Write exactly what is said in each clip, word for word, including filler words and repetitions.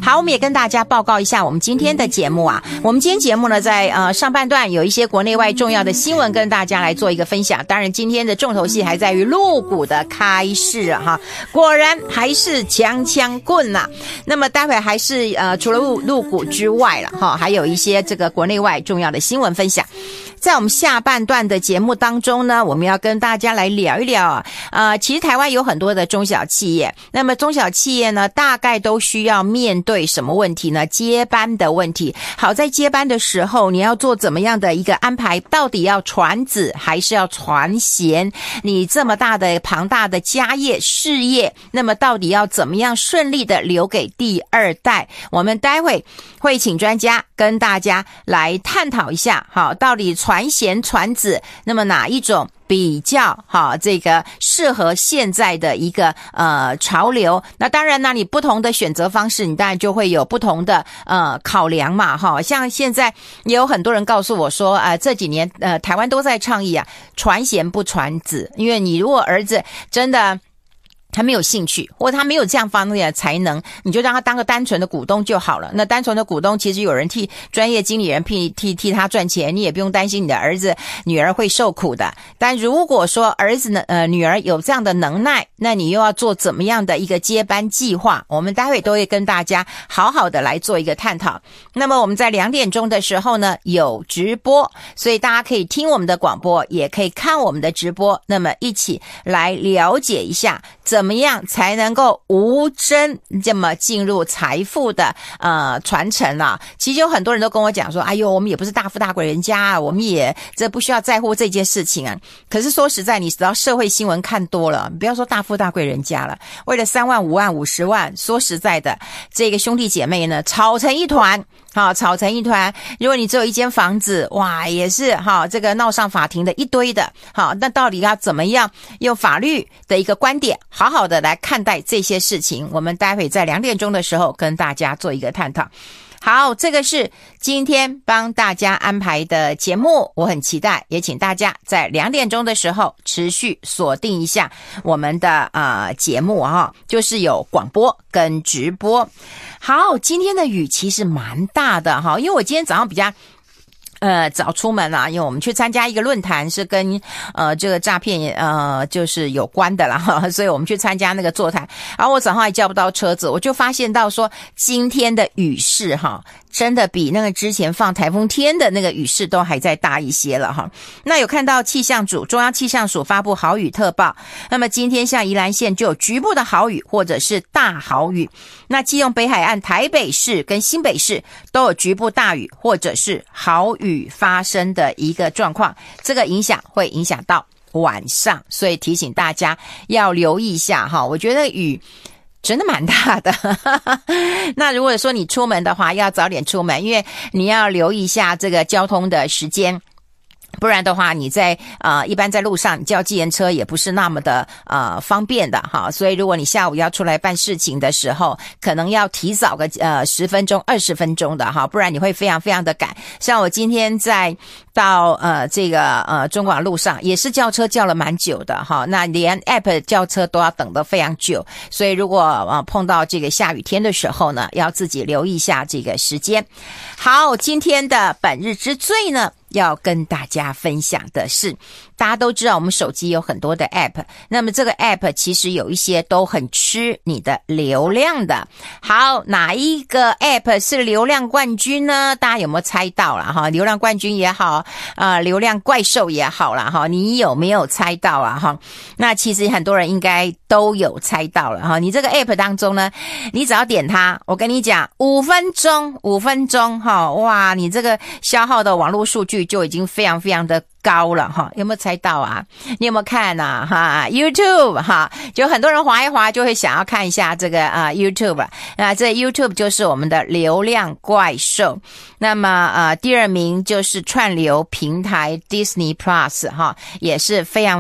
好，我们也跟大家报告一下我们今天的节目啊。我们今天节目呢，在呃上半段有一些国内外重要的新闻跟大家来做一个分享。当然，今天的重头戏还在于陆股的开市啊，哈，果然还是强强棍呐、啊。那么待会还是呃除了陆陆股之外了哈，还有一些这个国内外重要的新闻分享。在我们下半段的节目当中呢，我们要跟大家来聊一聊啊，呃，其实台湾有很多的中小企业，那么中小企业呢，大概都需要面对什么问题呢？接班的问题。好，在接班的时候，你要做怎么样的一个安排？到底要传子还是要传贤？你这么大的庞大的家业事业，那么到底要怎么样顺利的留给第二代？我们待会会请专家跟大家来探讨一下，好，到底传贤传子，那么哪一种比较好这个适合现在的一个呃潮流？那当然呢，你不同的选择方式，你当然就会有不同的呃考量嘛，哈。像现在也有很多人告诉我说，呃这几年呃台湾都在倡议啊，传贤不传子，因为你如果儿子真的他没有兴趣，或者他没有这样方面的才能，你就让他当个单纯的股东就好了。那单纯的股东其实有人替专业经理人替替替他赚钱，你也不用担心你的儿子女儿会受苦的。但如果说儿子呢呃女儿有这样的能耐，那你又要做怎么样的一个接班计划？我们待会都会跟大家好好的来做一个探讨。那么我们在两点钟的时候呢有直播，所以大家可以听我们的广播，也可以看我们的直播，那么一起来了解一下怎么样才能够无争这么进入财富的呃传承啊？其实有很多人都跟我讲说，哎呦，我们也不是大富大贵人家啊，我们也这不需要在乎这件事情啊。可是说实在，你只要社会新闻看多了，不要说大富大贵人家了，为了三万五万五十万，说实在的，这个兄弟姐妹呢吵成一团。好，吵成一团。如果你只有一间房子，哇，也是哈，这个闹上法庭的一堆的。好，那到底要怎么样用法律的一个观点，好好的来看待这些事情？我们待会在两点钟的时候跟大家做一个探讨。好，这个是今天帮大家安排的节目，我很期待，也请大家在两点钟的时候持续锁定一下我们的呃节目哈，就是有广播跟直播。好，今天的雨其实蛮大的哈，因为我今天早上比较呃早出门啊，因为我们去参加一个论坛，是跟呃这个诈骗呃就是有关的啦哈，所以我们去参加那个座谈，然后我早上还叫不到车子，我就发现到说今天的雨势哈，真的比那个之前放台风天的那个雨势都还再大一些了哈。那有看到气象组中央气象署发布豪雨特报，那么今天像宜兰县就有局部的豪雨或者是大豪雨，那基隆北海岸台北市跟新北市都有局部大雨或者是豪雨发生的一个状况，这个影响会影响到晚上，所以提醒大家要留意一下哈。我觉得雨真的蛮大的那如果说你出门的话要早点出门，因为你要留意一下这个交通的时间，不然的话你在呃一般在路上你叫计程车也不是那么的呃方便的哈，所以如果你下午要出来办事情的时候，可能要提早个呃十分钟二十分钟的哈，不然你会非常非常的赶。像我今天在到呃这个呃中广路上也是叫车叫了蛮久的哈，那连 app 叫车都要等得非常久，所以如果呃碰到这个下雨天的时候呢，要自己留意一下这个时间。好，今天的本日之最呢要跟大家分享的是，大家都知道我们手机有很多的 app， 那么这个 app 其实有一些都很吃你的流量的。好，哪一个 app 是流量冠军呢？大家有没有猜到啦哈？流量冠军也好啊、呃，流量怪兽也好啦哈，你有没有猜到啊哈？那其实很多人应该都有猜到了哈。你这个 app 当中呢，你只要点它，我跟你讲，五分钟，五分钟哈，哇，你这个消耗的网络数据就已经非常非常的高了哈，有没有猜到啊？你有没有看啊？哈 ，YouTube 哈，就很多人滑一滑就会想要看一下这个啊、呃、YouTube， 那这 YouTube 就是我们的流量怪兽。那么呃第二名就是串流平台 Disney Plus 哈，也是非常非常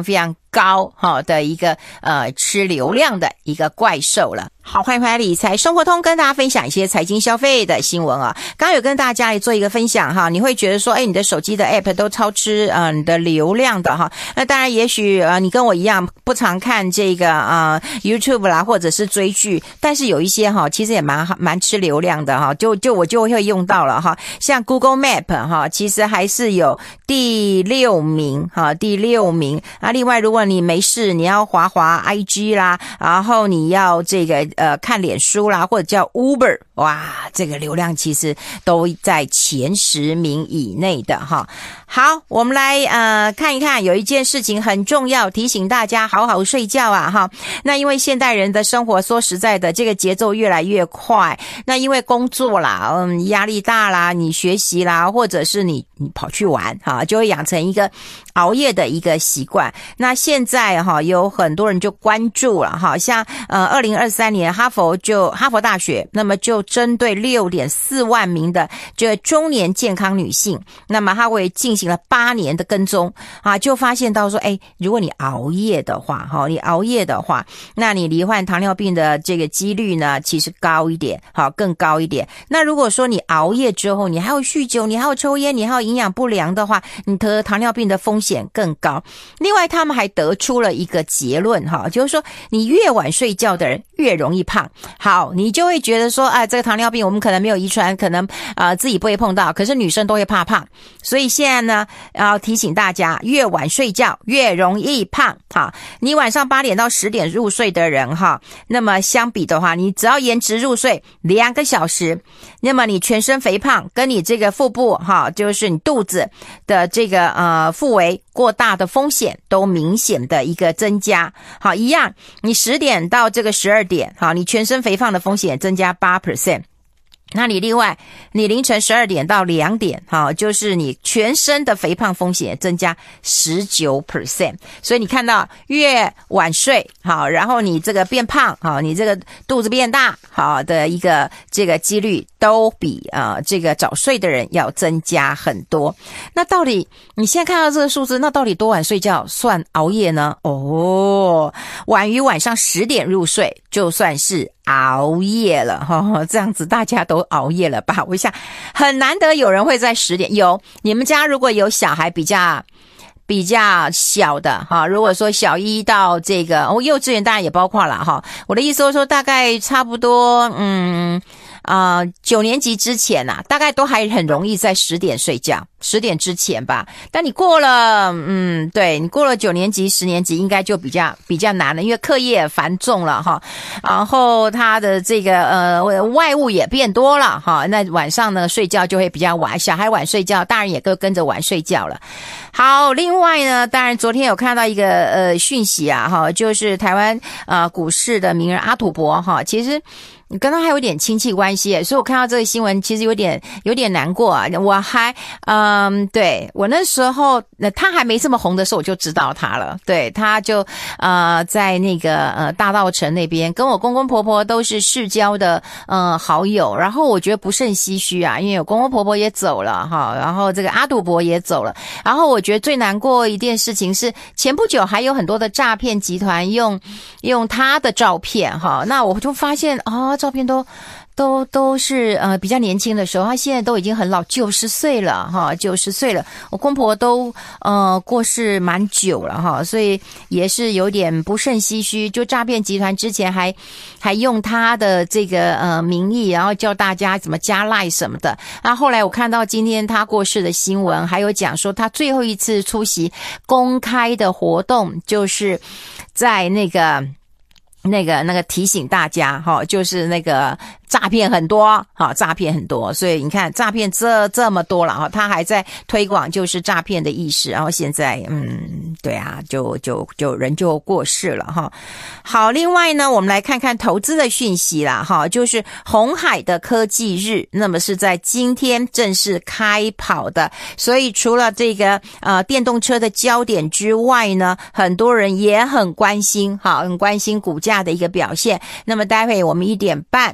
高哈的一个呃吃流量的一个怪兽了。好，欢迎回来理财生活通，跟大家分享一些财经消费的新闻啊。刚刚有跟大家来做一个分享哈，你会觉得说，哎，你的手机的 app 都超吃呃你的流量的哈。那当然，也许呃你跟我一样不常看这个呃 YouTube 啦，或者是追剧，但是有一些哈，其实也蛮蛮吃流量的哈。就就我就会用到了哈，像 Google Map 哈，其实还是有第六名哈，第六名啊。另外，如果你没事，你要滑滑 I G 啦，然后你要这个。呃，看脸书啦，或者叫 Uber， 哇，这个流量其实都在前十名以内的哈。好，我们来呃看一看，有一件事情很重要，提醒大家好好睡觉啊哈。那因为现代人的生活说实在的，这个节奏越来越快，那因为工作啦，嗯，压力大啦，你学习啦，或者是你你跑去玩哈，就会养成一个熬夜的一个习惯。那现在哈，有很多人就关注了哈，像呃二零二三年哈佛就哈佛大学，那么就针对 六点四万名的这中年健康女性，那么他会进行了八年的跟踪啊，就发现到说，哎，如果你熬夜的话，哈，你熬夜的话，那你罹患糖尿病的这个几率呢，其实高一点，好，更高一点。那如果说你熬夜之后，你还有酗酒，你还有抽烟，你还有营养不良的话，你得糖尿病的风险更高。另外，他们还得出了一个结论，哈，就是说你越晚睡觉的人越容易胖。好，你就会觉得说，哎，这个糖尿病我们可能没有遗传，可能呃自己不会碰到，可是女生都会怕胖，所以现在呢，要提醒大家，越晚睡觉越容易胖。哈，你晚上八点到十点入睡的人哈，那么相比的话，你只要延迟入睡两个小时，那么你全身肥胖跟你这个腹部哈，就是你肚子的这个呃腹围过大的风险都明显的一个增加。好，一样，你十点到这个十二点，好，你全身肥胖的风险增加 百分之八。那你另外，你凌晨十二点到两点，好，就是你全身的肥胖风险增加 百分之十九。所以你看到越晚睡，好，然后你这个变胖，好，你这个肚子变大，好的一个这个几率都比啊、呃、这个早睡的人要增加很多。那到底你现在看到这个数字，那到底多晚睡觉算熬夜呢？哦，晚于晚上十点入睡就算是熬夜了哈，这样子大家都熬夜了吧？我想很难得有人会在十点。有，你们家如果有小孩比较比较小的哈，如果说小一到这个哦幼稚园当然也包括了哈。我的意思是说大概差不多嗯啊、呃、九年级之前啊，大概都还很容易在十点睡觉，十点之前吧。但你过了嗯对你过了九年级十年级应该就比较比较难了，因为课业繁重了哈，然后他的这个呃外物也变多了哈，那晚上呢睡觉就会比较晚，小孩晚睡觉，大人也都跟着晚睡觉了。好，另外呢，当然昨天有看到一个呃讯息啊哈，就是台湾呃股市的名人阿土伯哈，其实你跟他还有点亲戚关系，所以我看到这个新闻其实有点有点难过啊。我还嗯对我那时候他还没这么红的时候我就知道他了，对，他就呃在那个呃大稻埕那边跟我公公婆婆都是世交的呃好友，然后我觉得不胜唏嘘啊，因为我公公婆婆也走了哈，然后这个阿土伯也走了，然后我觉得最难过一件事情是前不久还有很多的诈骗集团用用他的照片哈，那我就发现哦照片都都都是呃比较年轻的时候，他现在都已经很老，九十岁了哈，九十岁了，我公婆都呃过世蛮久了哈，所以也是有点不胜唏嘘。就诈骗集团之前还还用他的这个呃名义，然后叫大家怎么加赖什么的。那后来我看到今天他过世的新闻，还有讲说他最后一次出席公开的活动，就是在那个。那个那个提醒大家哈，就是那个诈骗很多哈，诈骗很多，所以你看诈骗这这么多了哈，他还在推广就是诈骗的意识，然后现在嗯对啊，就就就人就过世了哈。好，另外呢，我们来看看投资的讯息啦哈，就是鸿海的科技日，那么是在今天正式开跑的，所以除了这个呃电动车的焦点之外呢，很多人也很关心哈，很关心股价的一个表现。那么待会我们一点半，那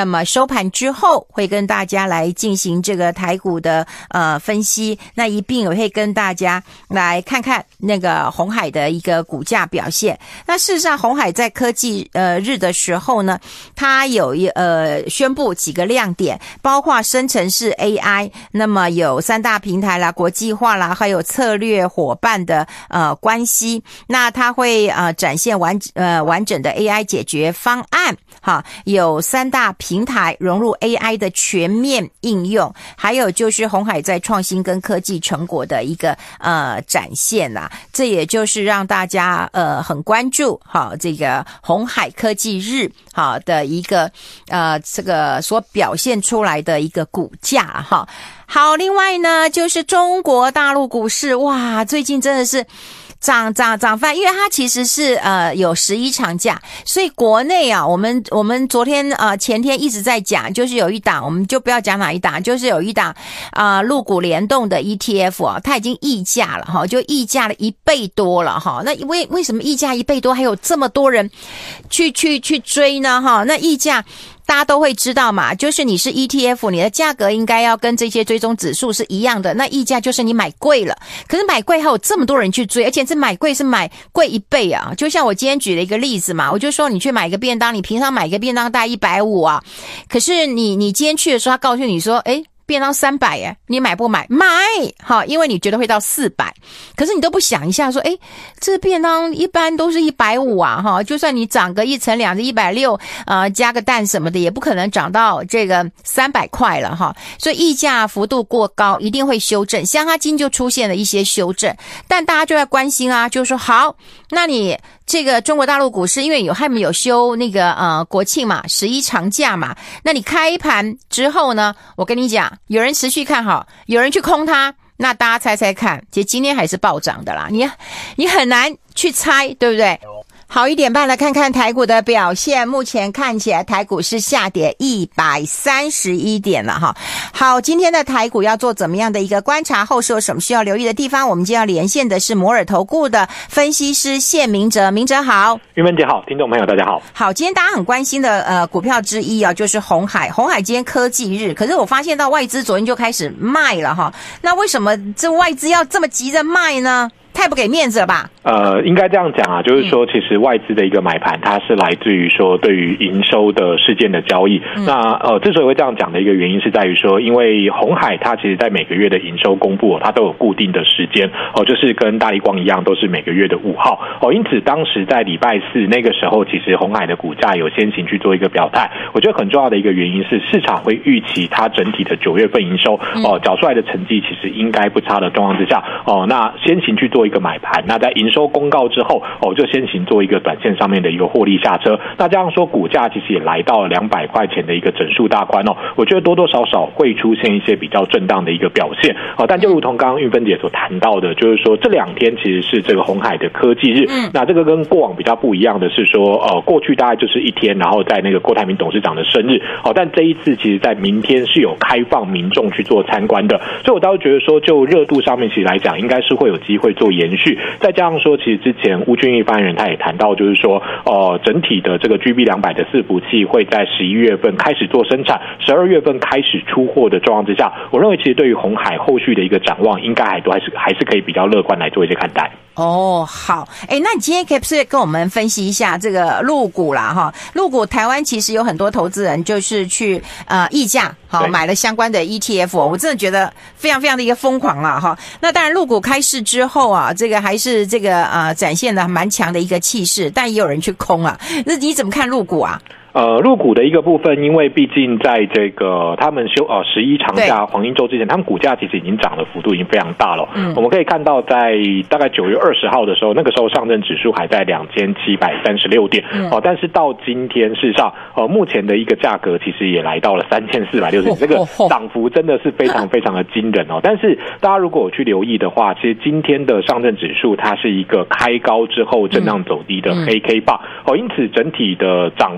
那么收盘之后会跟大家来进行这个台股的呃分析，那一并也会跟大家来看看那个鸿海的一个股价表现。那事实上鸿海在科技呃日的时候呢，它有一呃宣布几个亮点，包括生成式 A I， 那么有三大平台啦、国际化啦，还有策略伙伴的呃关系。那它会呃展现完呃完整的 A I 解决方案，哈，有三大平台融入 A I 的全面应用，还有就是鸿海在创新跟科技成果的一个呃展现啦。这也就是让大家呃很关注哈这个鸿海科技日好的一个呃这个所表现出来的一个股价哈。好，另外呢就是中国大陆股市，哇，最近真的是涨涨涨翻，因为它其实是呃有十一长假，所以国内啊，我们我们昨天呃前天一直在讲，就是有一档，我们就不要讲哪一档，就是有一档啊陆股联动的 E T F 啊，它已经溢价了哈，就溢价了一倍多了哈。那为为什么溢价一倍多，还有这么多人去去去追呢哈？那溢价大家都会知道嘛，就是你是 E T F， 你的价格应该要跟这些追踪指数是一样的，那溢价就是你买贵了，可是买贵还有这么多人去追，而且是买贵是买贵一倍啊。就像我今天举了一个例子嘛，我就说你去买一个便当，你平常买一个便当大概一百五啊，可是你你今天去的时候他告诉你说诶便当三百耶，你买不买？买，好，因为你觉得会到四百，可是你都不想一下说，诶，这便当一般都是一百五啊，哈，就算你涨个一层两层一百六，呃，加个蛋什么的，也不可能涨到这个三百块了哈。所以溢价幅度过高，一定会修正。像它今就出现了一些修正，但大家就在关心啊，就是说好，那你这个中国大陆股市，因为有他们有休那个呃国庆嘛，十一长假嘛，那你开盘之后呢，我跟你讲，有人持续看好，有人去空它，那大家猜猜看，其实今天还是暴涨的啦，你你很难去猜，对不对？好，一点半来看看台股的表现，目前看起来台股是下跌一百三十一点了哈。好，今天的台股要做怎么样的一个观察，后市有什么需要留意的地方？我们今天要连线的是摩尔投顾的分析师谢明哲，明哲好。 玉芬姐好，听众朋友大家好。 好，今天大家很关心的呃股票之一啊，就是鸿海。鸿海今天科技日，可是我发现到外资昨天就开始卖了哈，那为什么这外资要这么急着卖呢？太不给面子了吧？ 呃，应该这样讲啊，就是说，其实外资的一个买盘，它是来自于说对于营收的事件的交易。嗯、那呃，之所以会这样讲的一个原因，是在于说，因为鸿海它其实在每个月的营收公布、哦，它都有固定的时间哦，就是跟大立光一样，都是每个月的五号哦。因此，当时在礼拜四那个时候，其实鸿海的股价有先行去做一个表态。我觉得很重要的一个原因是，市场会预期它整体的九月份营收哦，缴出来的成绩其实应该不差的状况之下哦，那先行去做一个买盘，那在营收公告之后，哦，就先行做一个短线上面的一个获利下车。那这样说，股价其实也来到了两百块钱的一个整数大关哦。我觉得多多少少会出现一些比较震荡的一个表现哦。但就如同刚刚玉芬姐所谈到的，就是说这两天其实是这个鸿海的科技日。嗯，那这个跟过往比较不一样的是说，呃，过去大概就是一天，然后在那个郭台铭董事长的生日哦。但这一次其实在明天是有开放民众去做参观的，所以我倒是觉得说，就热度上面其实来讲，应该是会有机会做延续。再加上说，其实之前吴俊义发言人他也谈到，就是说，呃，整体的这个 G B 两百 的伺服器会在十一月份开始做生产，十二月份开始出货的状况之下，我认为其实对于鸿海后续的一个展望，应该还都还是还是可以比较乐观来做一些看待。 哦，好，诶，那你今天可不可以跟我们分析一下这个陆股啦哈？陆股台湾其实有很多投资人就是去呃溢价好买了相关的 E T F， 我真的觉得非常非常的一个疯狂啦哈。那当然陆股开市之后啊，这个还是这个呃展现的蛮强的一个气势，但也有人去空啊。那你怎么看陆股啊？ 呃，入股的一个部分，因为毕竟在这个他们休呃十一长假黄金周之前，他们股价其实已经涨的幅度已经非常大了。嗯，我们可以看到，在大概九月二十号的时候，那个时候上证指数还在两千七百三十六点，嗯、哦，但是到今天，事实上，呃，目前的一个价格其实也来到了三千四百六十点，这个涨幅真的是非常非常的惊人哦。但是大家如果有去留意的话，其实今天的上证指数它是一个开高之后震荡走低的黑 K 棒，哦，因此整体的涨幅开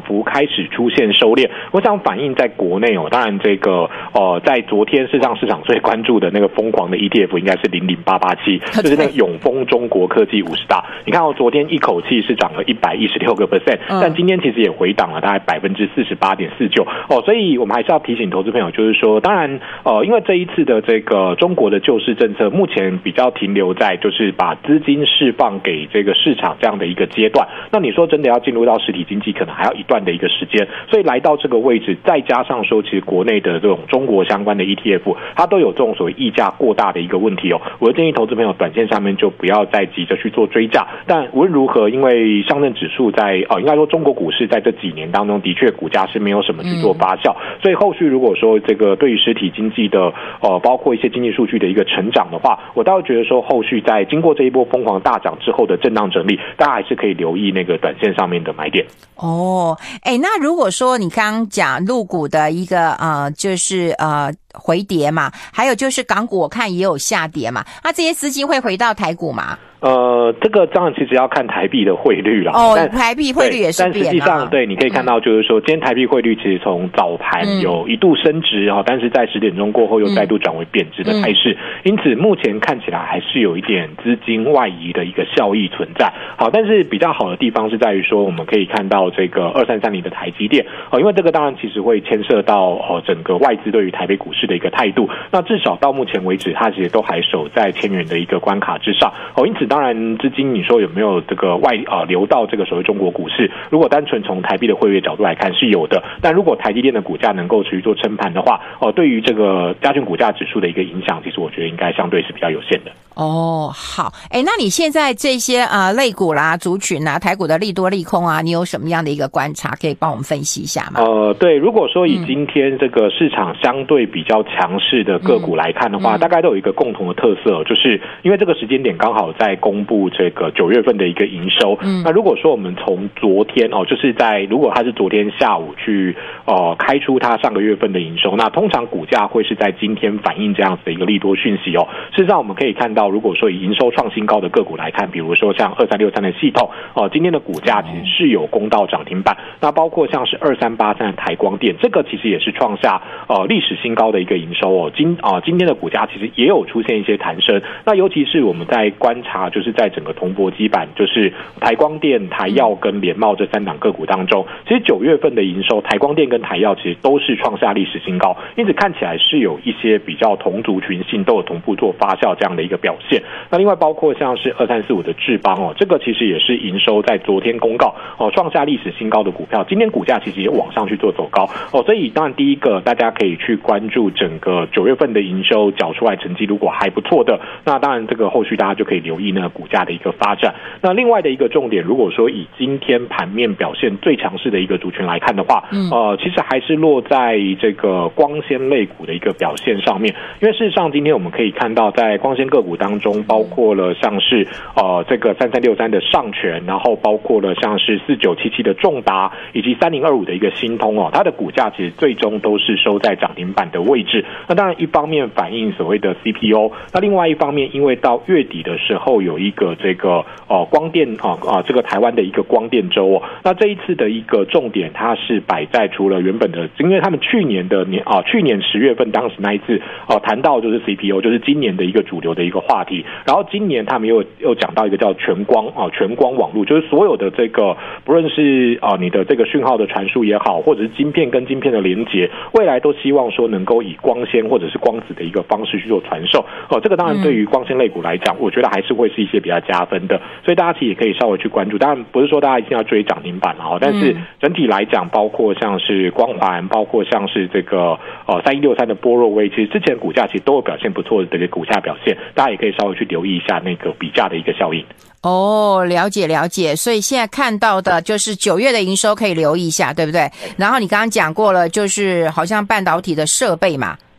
开始出现收敛。我想反映在国内哦，当然这个呃，在昨天是让市场最关注的那个疯狂的 E T F 应该是零零八八七，就是那个永丰中国科技五十大。你看哦，昨天一口气是涨了一百一十六个 percent， 但今天其实也回档了大概百分之四十八点四九哦。所以我们还是要提醒投资朋友，就是说，当然呃，因为这一次的这个中国的救市政策，目前比较停留在就是把资金释放给这个市场这样的一个阶段。那你说真的要进入到实体经济，可能还要一段的一个时间。所以来到这个位置，再加上说，其实国内的这种中国相关的 E T F， 它都有这种所谓溢价过大的一个问题哦。我建议投资朋友短线上面就不要再急着去做追价。但无论如何，因为上证指数在呃，应该说中国股市在这几年当中，的确股价是没有什么去做发酵，嗯、所以后续如果说这个对于实体经济的呃，包括一些经济数据的一个成长的话，我倒是觉得说，后续在经过这一波疯狂大涨之后的震荡整理，大家还是可以留意那个短线上面的买点。 哦，哎，那如果说你刚刚讲陆股的一个呃，就是呃回跌嘛，还有就是港股我看也有下跌嘛，那这些资金会回到台股吗？ 呃，这个当然其实要看台币的汇率啦。 哦，台币汇率也是变啊。 但实际上，对，你可以看到，就是说，今天台币汇率其实从早盘有一度升值哈、嗯，但是在十点钟过后又再度转为贬值的态势、嗯。因此，目前看起来还是有一点资金外移的一个效益存在。好，但是比较好的地方是在于说，我们可以看到这个二三三零的台积电，哦，因为这个当然其实会牵涉到哦整个外资对于台北股市的一个态度。那至少到目前为止，它其实都还守在千元的一个关卡之上。哦，因此。当然，资金你说有没有这个外啊、呃、流到这个所谓中国股市？如果单纯从台币的汇率角度来看是有的，但如果台积电的股价能够持续做撑盘的话，哦、呃，对于这个加权股价指数的一个影响，其实我觉得应该相对是比较有限的。 哦，好，哎，那你现在这些呃类股啦、族群啊、台股的利多利空啊，你有什么样的一个观察，可以帮我们分析一下吗？ 呃，对，如果说以今天这个市场相对比较强势的个股来看的话，嗯、大概都有一个共同的特色，就是因为这个时间点刚好在公布这个九月份的一个营收。嗯，那如果说我们从昨天哦，就是在如果它是昨天下午去呃开出它上个月份的营收，那通常股价会是在今天反映这样子的一个利多讯息哦。事实上，我们可以看到。如果说以营收创新高的个股来看，比如说像二三六三的系统哦，今天的股价其实是有攻到涨停板。那包括像是二三八三的台光电，这个其实也是创下呃历史新高的一个营收哦。今啊、呃、今天的股价其实也有出现一些弹升。那尤其是我们在观察，就是在整个铜箔基板，就是台光电、台耀跟联茂这三档个股当中，其实九月份的营收，台光电跟台耀其实都是创下历史新高，因此看起来是有一些比较同族群性都有同步做发酵这样的一个表现。那另外包括像是二三四五的智邦哦，这个其实也是营收在昨天公告哦创下历史新高的股票，今天股价其实也往上去做走高哦，所以当然第一个大家可以去关注整个九月份的营收缴出来成绩，如果还不错的，那当然这个后续大家就可以留意那个股价的一个发展。那另外的一个重点，如果说以今天盘面表现最强势的一个族群来看的话，嗯、呃，其实还是落在这个光纤类股的一个表现上面，因为事实上今天我们可以看到在光纤个股当中，包括了像是呃这个三三六三的上权，然后包括了像是四九七七的重达，以及三零二五的一个新通哦，它的股价其实最终都是收在涨停板的位置。那当然一方面反映所谓的 C P O， 那另外一方面因为到月底的时候有一个这个呃光电啊啊、呃、这个台湾的一个光电周哦，那这一次的一个重点它是摆在除了原本的，因为他们去年的年啊、呃、去年十月份当时那一次呃谈到就是 C P O， 就是今年的一个主流的一个话题。然后今年他们又又讲到一个叫全光啊、呃、全光网络，就是所有的这个不论是啊、呃、你的这个讯号的传输也好，或者是晶片跟晶片的连接，未来都希望说能够以光纤或者是光子的一个方式去做传授哦、呃。这个当然对于光纤类股来讲，我觉得还是会是一些比较加分的，所以大家其实也可以稍微去关注。当然不是说大家一定要追涨停板了，但是整体来讲，包括像是光环，包括像是这个呃三一六三的波若威，其实之前股价其实都有表现不错的这个股价表现，大家也可以稍微去留意一下那个比价的一个效应。 哦，了解了解，所以现在看到的就是九月的营收可以留意一下，对不对？然后你刚刚讲过了，就是好像半导体的设备嘛。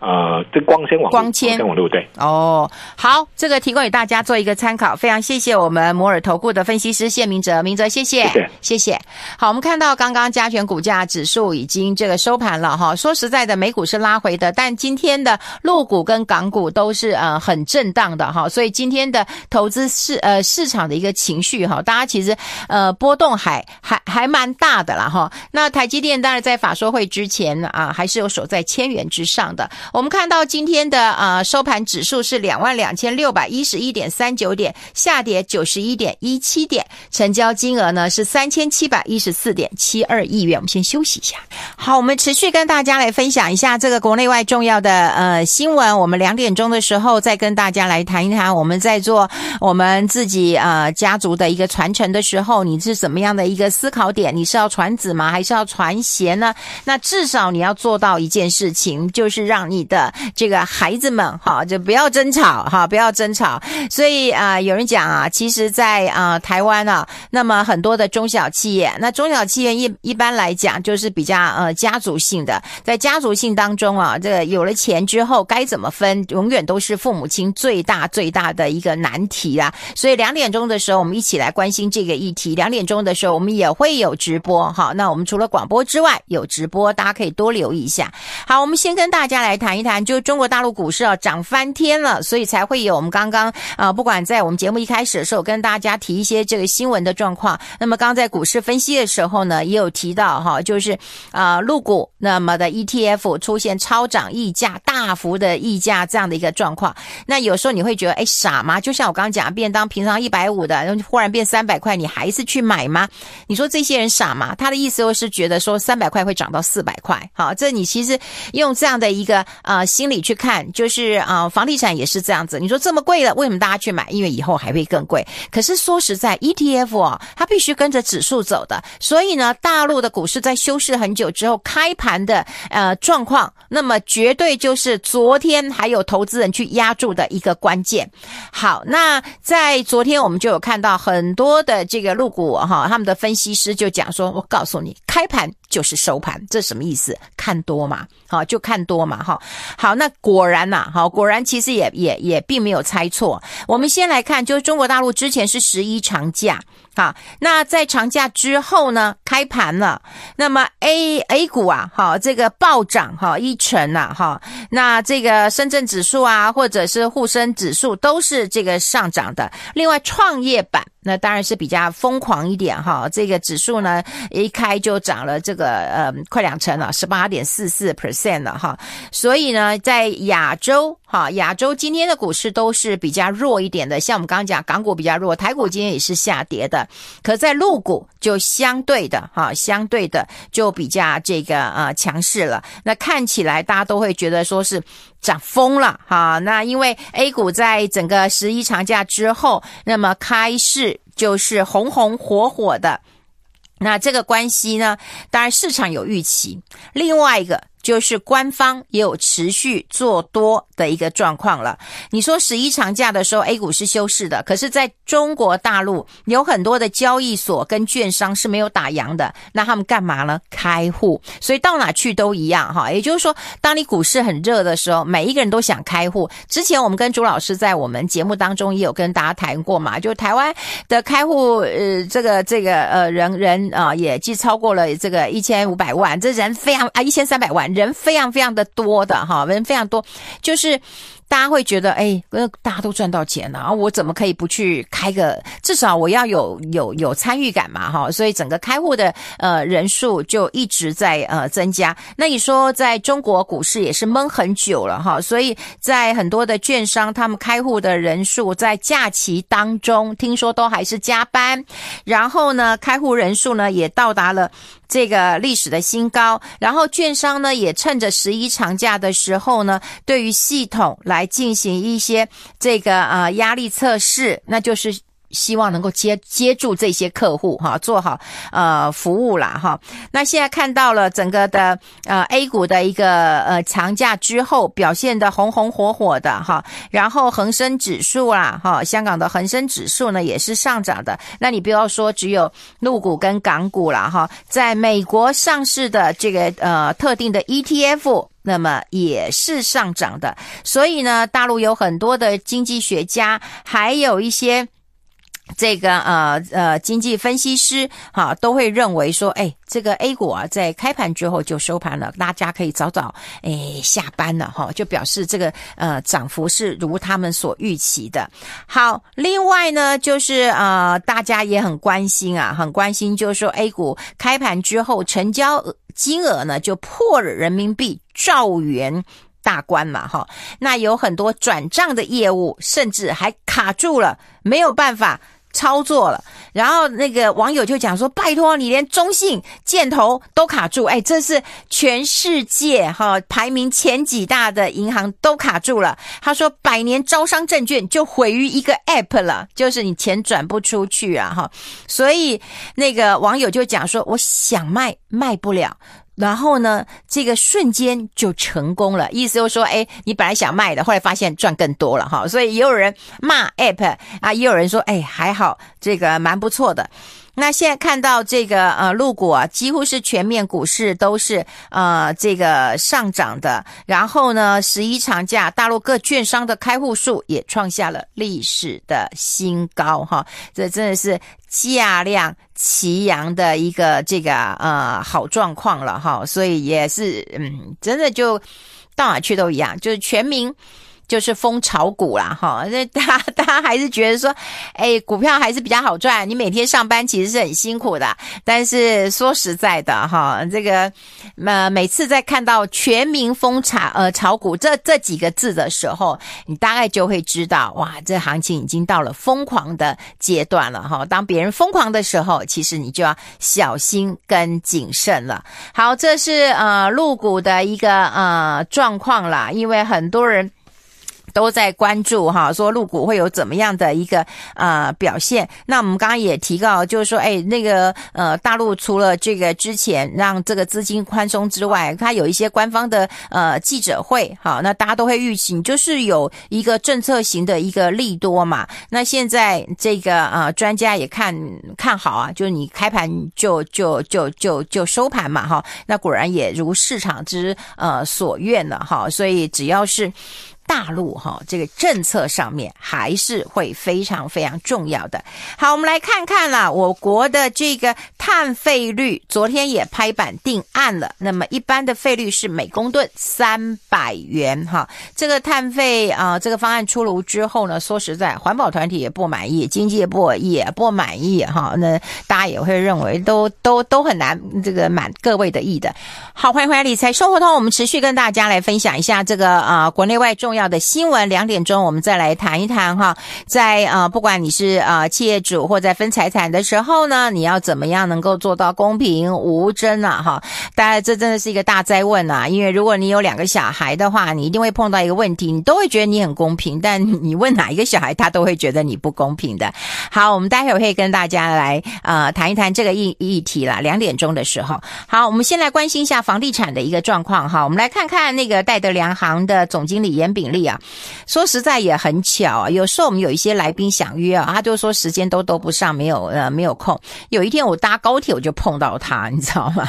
呃，这光纤网络， 光纤网络对。 哦，好，这个提供给大家做一个参考，非常谢谢我们摩尔投顾的分析师谢明哲，明哲谢谢， 谢谢， 谢谢。好，我们看到刚刚加权股价指数已经这个收盘了哈，说实在的，美股是拉回的，但今天的陆股跟港股都是呃很震荡的哈，所以今天的投资市呃市场的一个情绪哈，大家其实呃波动还还还蛮大的啦哈。那台积电当然在法说会之前啊，还是有守在千元之上的。我们看到今天的呃收盘指数是两万两千六百一十一点三九点，下跌九十一点一七点，成交金额呢是三千七百一十四点七二亿元。我们先休息一下。好，我们持续跟大家来分享一下这个国内外重要的呃新闻。我们两点钟的时候再跟大家来谈一谈，我们在做我们自己呃家族的一个传承的时候，你是怎么样的一个思考点？你是要传子吗？还是要传贤呢？那至少你要做到一件事情，就是让你的这个孩子们哈，就不要争吵哈，不要争吵。所以啊、呃，有人讲啊，其实在啊、呃、台湾啊，那么很多的中小企业，那中小企业一一般来讲就是比较呃家族性的，在家族性当中啊，这个有了钱之后该怎么分，永远都是父母亲最大最大的一个难题啦。所以两点钟的时候，我们一起来关心这个议题。两点钟的时候，我们也会有直播哈。那我们除了广播之外，有直播，大家可以多留意一下。好，我们先跟大家来谈一谈，就中国大陆股市啊涨翻天了，所以才会有我们刚刚啊、呃，不管在我们节目一开始的时候跟大家提一些这个新闻的状况。那么刚刚在股市分析的时候呢，也有提到哈，就是啊、呃，陆股那么的 E T F 出现超涨溢价、大幅的溢价这样的一个状况。那有时候你会觉得，哎，傻吗？就像我刚刚讲，便当平常一百五的，然后忽然变三百块，你还是去买吗？你说这些人傻吗？他的意思就是觉得说三百块会涨到四百块。好，这你其实用这样的一个呃心理去看，就是啊、呃，房地产也是这样子。你说这么贵了，为什么大家去买？因为以后还会更贵。可是说实在 ，E T F 哦，它必须跟着指数走的。所以呢，大陆的股市在休市很久之后开盘的呃状况，那么绝对就是昨天还有投资人去压住的一个关键。好，那在昨天我们就有看到很多的这个陆股哈，他们的分析师就讲说，我告诉你，开盘就是收盘，这什么意思？看多嘛，好，就看多嘛，哈。好，那果然呐、啊，好，果然其实也也也并没有猜错。我们先来看，就是中国大陆之前是十一长假。好，那在长假之后呢，开盘了，那么 A A 股啊，好，这个暴涨哈一成啊，哈，那这个深圳指数啊，或者是沪深指数都是这个上涨的。另外，创业板那当然是比较疯狂一点哈，这个指数呢一开就涨了这个呃快两成了， 十八点四四 percent 了哈。所以呢，在亚洲哈，亚洲今天的股市都是比较弱一点的，像我们刚刚讲港股比较弱，台股今天也是下跌的。可在陆股就相对的哈，相对的就比较这个呃强势了。那看起来大家都会觉得说是涨疯了哈。那因为 A 股在整个十一长假之后，那么开市就是红红火火的。那这个关系呢，当然市场有预期，另外一个就是官方也有持续做多的一个状况了。你说十一长假的时候 A 股是休市的，可是在中国大陆有很多的交易所跟券商是没有打烊的，那他们干嘛呢？开户。所以到哪去都一样哈。也就是说，当你股市很热的时候，每一个人都想开户。之前我们跟朱老师在我们节目当中也有跟大家谈过嘛，就台湾的开户呃这个这个呃人人啊、呃、也既超过了这个一千五百万，这人非常啊一千三百万。人非常非常的多的哈，人非常多，就是大家会觉得，哎，大家都赚到钱了，我怎么可以不去开个？至少我要有有有参与感嘛，哈，所以整个开户的呃人数就一直在呃增加。那你说在中国股市也是闷很久了哈，所以在很多的券商他们开户的人数在假期当中，听说都还是加班，然后呢，开户人数呢也到达了这个历史的新高，然后券商呢也趁着十一长假的时候呢，对于系统来进行一些这个呃压力测试，那就是希望能够接接住这些客户哈，做好呃服务啦哈。那现在看到了整个的呃 A 股的一个呃长假之后表现的红红火火的哈，然后恒生指数啦哈，香港的恒生指数呢也是上涨的。那你不要说只有陆股跟港股啦哈，在美国上市的这个呃特定的 E T F。 那么也是上涨的。所以呢，大陆有很多的经济学家，还有一些这个呃呃经济分析师哈、啊，都会认为说，哎，这个 A 股啊，在开盘之后就收盘了，大家可以早早哎下班了哈，就表示这个呃涨幅是如他们所预期的。好，另外呢，就是呃大家也很关心啊，很关心，就是说 A 股开盘之后成交金额呢就破了人民币兆元大关嘛哈，那有很多转账的业务甚至还卡住了，没有办法操作了。然后那个网友就讲说，拜托你连中信建投都卡住，哎，这是全世界哈排名前几大的银行都卡住了。他说百年招商证券就毁于一个 app 了，就是你钱转不出去啊哈。所以那个网友就讲说，我想卖卖不了，然后呢，这个瞬间就成功了，意思就是说，哎，你本来想卖的，后来发现赚更多了哈，所以也有人骂 app 啊，也有人说，哎，还好，这个蛮不错的。那现在看到这个呃陆股啊，几乎是全面股市都是呃这个上涨的。然后呢，十一长假，大陆各券商的开户数也创下了历史的新高哈，这真的是价量齐扬的一个这个呃好状况了哈，所以也是嗯，真的就到哪去都一样，就是全民就是疯炒股啦哈，那大家大家还是觉得说，哎，股票还是比较好赚，你每天上班其实是很辛苦的，但是说实在的哈，这个呃每次在看到全民疯炒呃炒股这这几个字的时候，你大概就会知道，哇，这行情已经到了疯狂的阶段了哈。当别人疯狂的时候，其实你就要小心跟谨慎了。好，这是呃陆股的一个呃状况啦，因为很多人都在关注哈，说陆股会有怎么样的一个呃表现。那我们刚刚也提到，就是说，哎，那个呃大陆除了这个之前让这个资金宽松之外，它有一些官方的呃记者会，好，那大家都会预期就是有一个政策型的一个利多嘛。那现在这个呃专家也看看好啊，就是你开盘就就就就就收盘嘛哈，那果然也如市场之呃所愿了哈，所以只要是大陆哈，这个政策上面还是会非常非常重要的。好，我们来看看啦，我国的这个碳费率昨天也拍板定案了。那么一般的费率是每公吨三百元哈。这个碳费啊、呃，这个方案出炉之后呢，说实在，环保团体也不满意，经济也不也不满意哈。那大家也会认为都都都很难这个满各位的意的。好，欢迎回来理财生活通，我们持续跟大家来分享一下这个啊、呃、国内外重要的新闻。两点钟我们再来谈一谈哈，在呃不管你是呃企业主或在分财产的时候呢，你要怎么样能够做到公平无争啊哈？当然这真的是一个大哉问啊，因为如果你有两个小孩的话，你一定会碰到一个问题，你都会觉得你很公平，但你问哪一个小孩，他都会觉得你不公平的。好，我们待会儿会跟大家来呃谈一谈这个议议题啦。两点钟的时候，好，我们先来关心一下房地产的一个状况哈。我们来看看那个戴德梁行的总经理严炳立啊。说实在也很巧啊，有时候我们有一些来宾想约啊，他就说时间都都不上，没有呃没有空。有一天我搭高铁我就碰到他，你知道吗？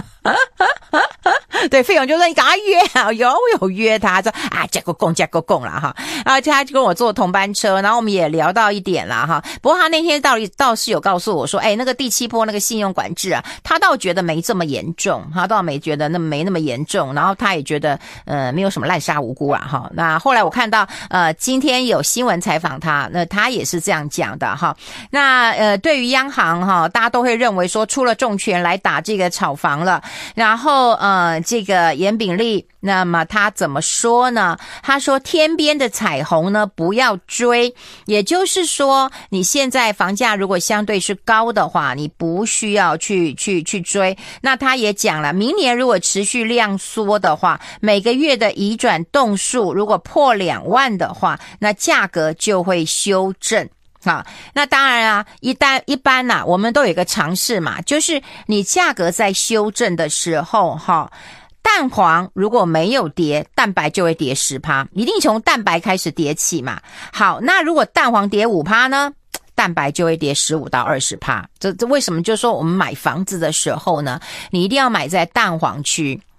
对，费勇就说你赶快约啊，有我有约他，说啊加个供加个供啦哈，然后他就跟我坐同班车，然后我们也聊到一点啦哈。不过他那天倒倒是有告诉我说，哎，那个第七波那个信用管制啊，他倒觉得没这么严重，他倒没觉得那没那么严重，然后他也觉得呃没有什么滥杀无辜啊哈。那后来我看到呃今天有新闻采访他，那他也是这样讲的哈。那呃对于央行哈，大家都会认为说出了重拳来打这个炒房了，然后呃这个严炳立，那么他怎么说呢？他说天边的彩虹呢不要追，也就是说你现在房价如果相对是高的话，你不需要去去去追。那他也讲了，明年如果持续量缩的话，每个月的移转栋数如果破两万的话，那价格就会修正。好，那当然啊，一旦一般啊，我们都有一个常识嘛，就是你价格在修正的时候哈，蛋黄如果没有跌，蛋白就会跌 百分之十， 一定从蛋白开始跌起嘛。好，那如果蛋黄跌 百分之五 呢，蛋白就会跌十五到二十%。这这为什么？就是说我们买房子的时候呢，你一定要买在蛋黄区。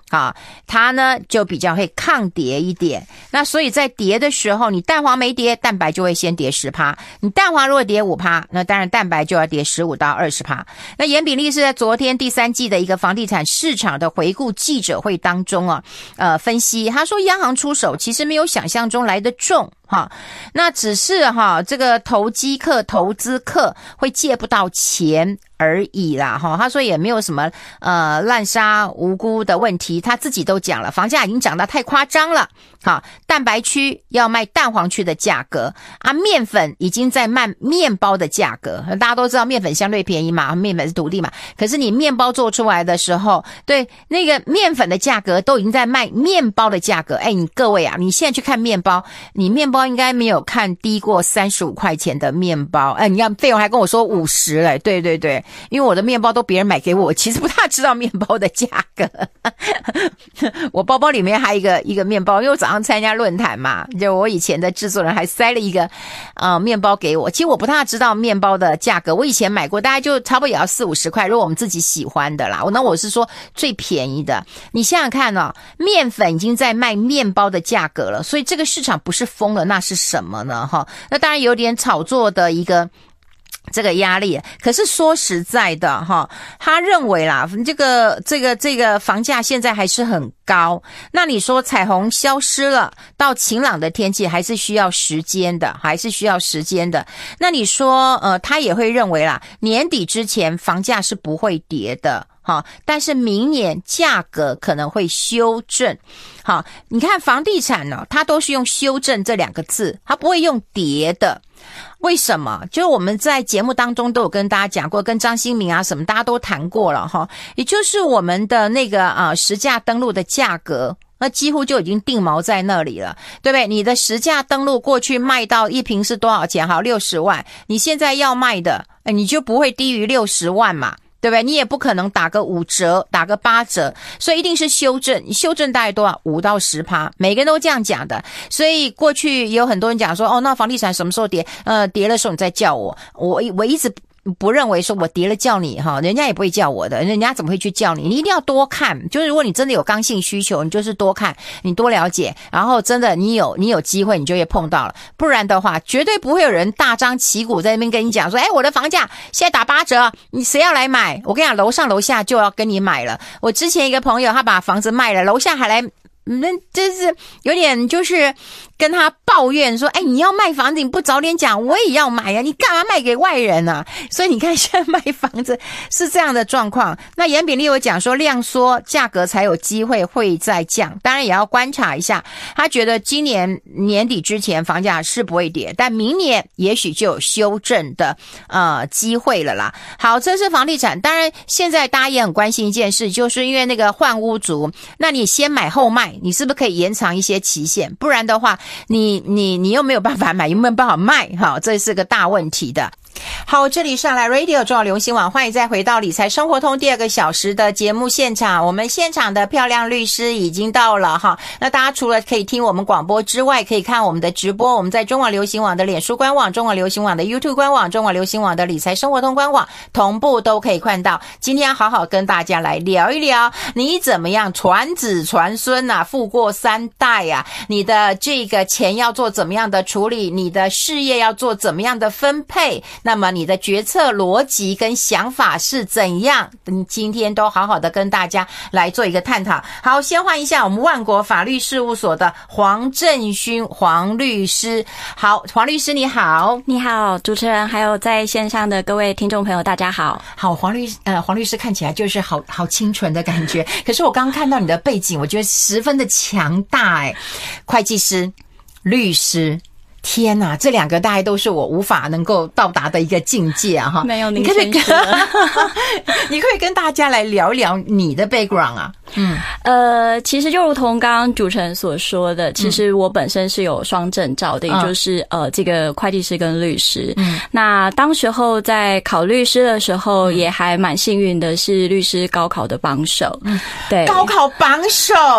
啊，它呢就比较会抗跌一点。那所以在跌的时候，你蛋黄没跌，蛋白就会先跌 百分之十， 你蛋黄如果跌 百分之五， 那当然蛋白就要跌十五到二十。那严炳立是在昨天第三季的一个房地产市场的回顾记者会当中啊，呃分析，他说央行出手其实没有想象中来得重哈，那只是哈这个投机客、投资客会借不到钱而已啦哈。他说也没有什么呃滥杀无辜的问题，他自己都讲了，房价已经涨得太夸张了。好，蛋白区要卖蛋黄区的价格啊，面粉已经在卖面包的价格。大家都知道面粉相对便宜嘛，面粉是土地嘛，可是你面包做出来的时候，对那个面粉的价格都已经在卖面包的价格。哎，你各位啊，你现在去看面包，你面包应该没有看低过三十五块钱的面包。哎，你看费用还跟我说五十嘞，对对对，因为我的面包都别人买给我，其实不大知道面包的价格。我包包里面还有一个一个面包，因为我早上参加论坛嘛，就我以前的制作人还塞了一个呃面包给我。其实我不大知道面包的价格，我以前买过，大概就差不多也要四五十块，如果我们自己喜欢的啦。那我是说最便宜的。你想想看哦，面粉已经在卖面包的价格了，所以这个市场不是疯了，那是什么呢？哈，那当然有点炒作的一个这个压力。可是说实在的哈，他认为啦，这个这个这个房价现在还是很高，那你说彩虹消失了，到晴朗的天气还是需要时间的，还是需要时间的。那你说呃他也会认为啦，年底之前房价是不会跌的。好，但是明年价格可能会修正。好，你看房地产呢，它都是用修正这两个字，它不会用跌的。为什么？就是我们在节目当中都有跟大家讲过，跟张新明啊什么大家都谈过了哈，也就是我们的那个啊实价登录的价格，那几乎就已经定锚在那里了，对不对？你的实价登录过去卖到一坪是多少钱？好，六十万，你现在要卖的，你就不会低于六十万嘛。对不对？你也不可能打个五折，打个八折，所以一定是修正。修正大概多少？五到十趴，每个人都这样讲的。所以过去也有很多人讲说，哦，那房地产什么时候跌？呃，跌的时候你再叫我。我我一直不认为说我跌了叫你哈，人家也不会叫我的，人家怎么会去叫你？你一定要多看，就是如果你真的有刚性需求，你就是多看，你多了解，然后真的你有你有机会，你就会碰到了。不然的话，绝对不会有人大张旗鼓在那边跟你讲说，哎，我的房价现在打八折，你谁要来买？我跟你讲，楼上楼下就要跟你买了。我之前一个朋友他把房子卖了，楼下还来。那这是有点就是跟他抱怨说，哎，你要卖房子你不早点讲，我也要买呀，你干嘛卖给外人啊？所以你看现在卖房子是这样的状况。那严炳立有讲说量缩价格才有机会会再降，当然也要观察一下，他觉得今年年底之前房价是不会跌，但明年也许就有修正的呃机会了啦。好，这是房地产。当然现在大家也很关心一件事，就是因为那个换屋族，那你先买后卖，你是不是可以延长一些期限？不然的话，你你你又没有办法买，又没有办法卖，哈，这是个大问题的。好，这里上来 Radio 中央流行网，欢迎再回到理财生活通第二个小时的节目现场。我们现场的漂亮律师已经到了哈。那大家除了可以听我们广播之外，可以看我们的直播。我们在中广流行网的脸书官网、中广流行网的 YouTube 官网、中广流行网的理财生活通官网，同步都可以看到。今天要好好跟大家来聊一聊，你怎么样传子传孙啊，富过三代啊，你的这个钱要做怎么样的处理，你的事业要做怎么样的分配，那么你的决策逻辑跟想法是怎样？你今天都好好的跟大家来做一个探讨。好，先换一下我们万国法律事务所的黄振勋黄律师。好，黄律师你好。 你好，主持人还有在线上的各位听众朋友大家好。 好，黄律呃黄律师看起来就是好好清纯的感觉，可是我刚刚看到你的背景，我觉得十分的强大哎，会计师、律师。天哪，这两个大概都是我无法能够到达的一个境界啊！哈， 没有， 你可不可以跟你可以跟大家来聊一聊你的 background 啊？嗯， 呃，其实就如同刚刚主持人所说的，其实我本身是有双证照的，嗯、也就是呃，这个会计师跟律师。嗯，那当时候在考律师的时候，也还蛮幸运的，是律师高考的榜首。嗯，对， 高考榜首。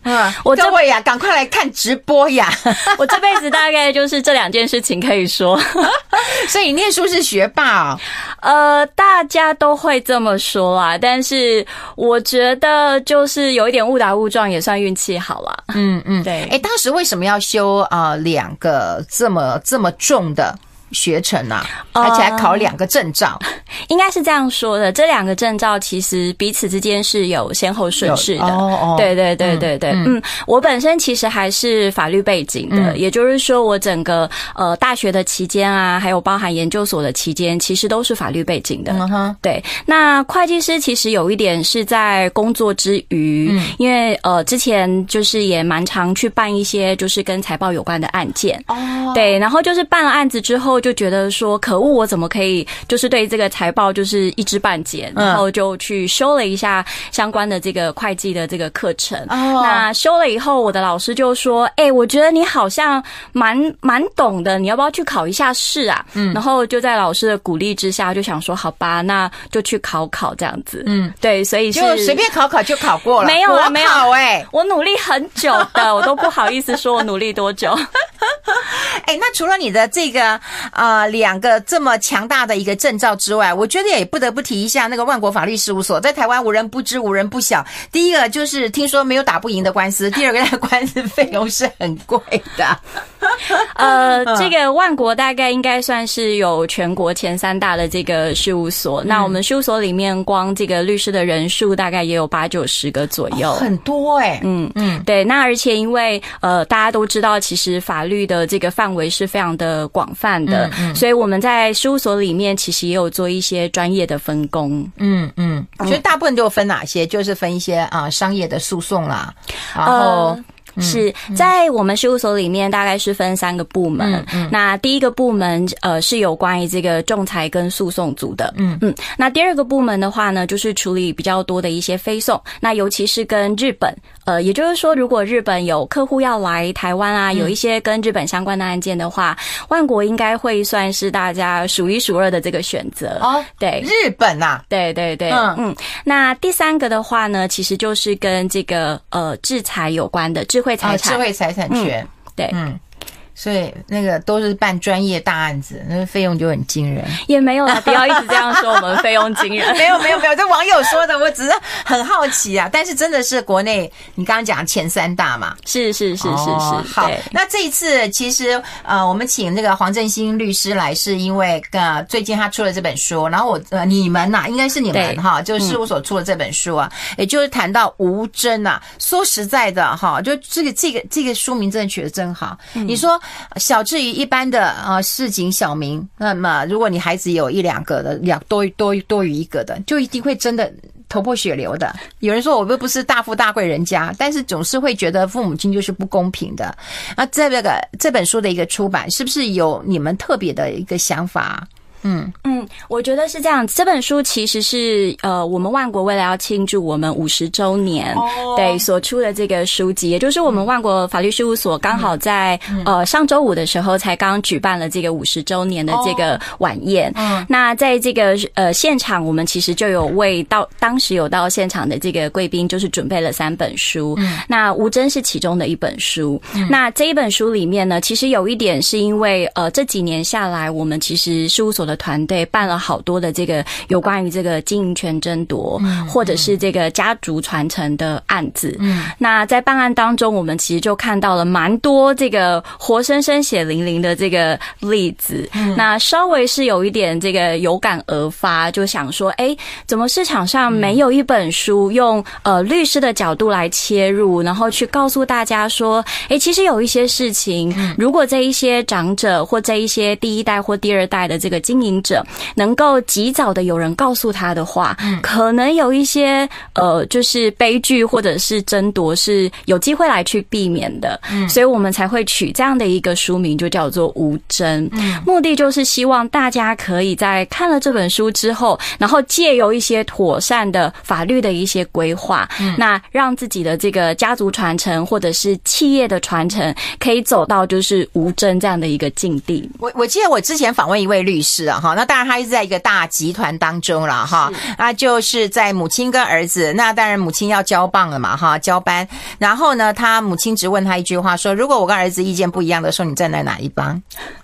嗯，我各位呀，赶快来看直播呀！ 我这辈子大概就是这两件事情可以说。 所以你念书是学霸哦。 呃，大家都会这么说啦，但是我觉得就是有一点误打误撞，也算运气好啦。 嗯嗯，对。哎，当时为什么要修啊、呃、两个这么这么重的学程啊，而且还考两个证照？呃、 应该是这样说的，这两个证照其实彼此之间是有先后顺序的。哦哦，对对对对对，嗯, 嗯，我本身其实还是法律背景的，嗯、也就是说我整个呃大学的期间啊，还有包含研究所的期间，其实都是法律背景的。嗯哼，对。那会计师其实有一点是在工作之余，嗯、因为呃之前就是也蛮常去办一些就是跟财报有关的案件。哦，对，然后就是办了案子之后。就觉得说可恶，我怎么可以就是对这个财报就是一知半解，然后就去修了一下相关的这个会计的这个课程。哦、那修了以后，我的老师就说：“哎、欸，我觉得你好像蛮蛮懂的，你要不要去考一下试啊？”嗯，然后就在老师的鼓励之下，就想说好吧，那就去考考这样子。嗯，对，所以是就随便考考就考过了。 没有啊，没有哎、欸， 我努力很久的，我都不好意思说我努力多久。 哎、欸，那除了你的这个。呃，两个这么强大的一个证照之外，我觉得也不得不提一下那个万国法律事务所，在台湾无人不知无人不晓。第一个就是听说没有打不赢的官司，第二个那官司费用是很贵的。 呃，这个万国大概应该算是有全国前三大的这个事务所。嗯、那我们事务所里面光这个律师的人数大概也有八九十个左右，哦、 很多哎、欸。 嗯嗯，对。那而且因为呃大家都知道，其实法律的这个范围是非常的广泛的。嗯嗯，所以我们在事务所里面其实也有做一些专业的分工。嗯嗯，我觉得大部分都有分哪些？就是分一些啊、呃、商业的诉讼啦，然后。 呃是在我们事务所里面大概是分三个部门。嗯嗯、那第一个部门呃是有关于这个仲裁跟诉讼组的。嗯嗯。那第二个部门的话呢，就是处理比较多的一些非讼。那尤其是跟日本，呃，也就是说，如果日本有客户要来台湾啊，有一些跟日本相关的案件的话，万国应该会算是大家数一数二的这个选择。哦，对， 日本啊， 对对对，嗯嗯。那第三个的话呢，其实就是跟这个呃制裁有关的智慧财产、 哦、智慧财产权、 嗯，对， 嗯。所以那个都是办专业大案子，那个费用就很惊人。 也没有啦，不要一直这样说我们费用惊人。 没有没有没有，这网友说的，我只是很好奇啊。但是真的是国内，你刚刚讲前三大嘛？ 是是是是是。 哦、好，那这一次其实呃，我们请那个黄振兴律师来，是因为呃最近他出了这本书，然后我呃你们呐、啊，应该是你们哈，就事务所出了这本书啊，嗯、也就是谈到无争啊。说实在的哈，就这个这个这个书名真的取得真好，嗯、你说。小至于一般的呃市井小民，那么如果你孩子有一两个的，两多多多于一个的，就一定会真的头破血流的。有人说我又不是大富大贵人家，但是总是会觉得父母亲就是不公平的。那这个这本书的一个出版，是不是有你们特别的一个想法？嗯嗯，我觉得是这样。这本书其实是呃，我们万国为了要庆祝我们五十周年，哦、对所出的这个书籍，也就是我们万国法律事务所刚好在、嗯、呃上周五的时候才刚举办了这个五十周年的这个晚宴。哦、那在这个呃现场，我们其实就有为到当时有到现场的这个贵宾，就是准备了三本书。嗯、那无争是其中的一本书。嗯、那这一本书里面呢，其实有一点是因为呃这几年下来，我们其实事务所的团队办了好多的这个有关于这个经营权争夺，嗯、或者是这个家族传承的案子。嗯、那在办案当中，我们其实就看到了蛮多这个活生生血淋淋的这个例子。嗯、那稍微是有一点这个有感而发，就想说，哎，怎么市场上没有一本书用呃律师的角度来切入，然后去告诉大家说，哎，其实有一些事情，如果这一些长者或这一些第一代或第二代的这个经营者能够及早的有人告诉他的话，嗯、可能有一些呃，就是悲剧或者是争夺是有机会来去避免的。嗯、所以我们才会取这样的一个书名，就叫做无争。嗯、目的就是希望大家可以在看了这本书之后，然后借由一些妥善的法律的一些规划，嗯、那让自己的这个家族传承或者是企业的传承可以走到就是无争这样的一个境地。 我我记得我之前访问一位律师啊。 的哈。那当然他是在一个大集团当中了哈，那就是在母亲跟儿子，那当然母亲要交棒了嘛哈，交班。然后呢，他母亲只问他一句话说：如果我跟儿子意见不一样的时候，你站在哪一帮？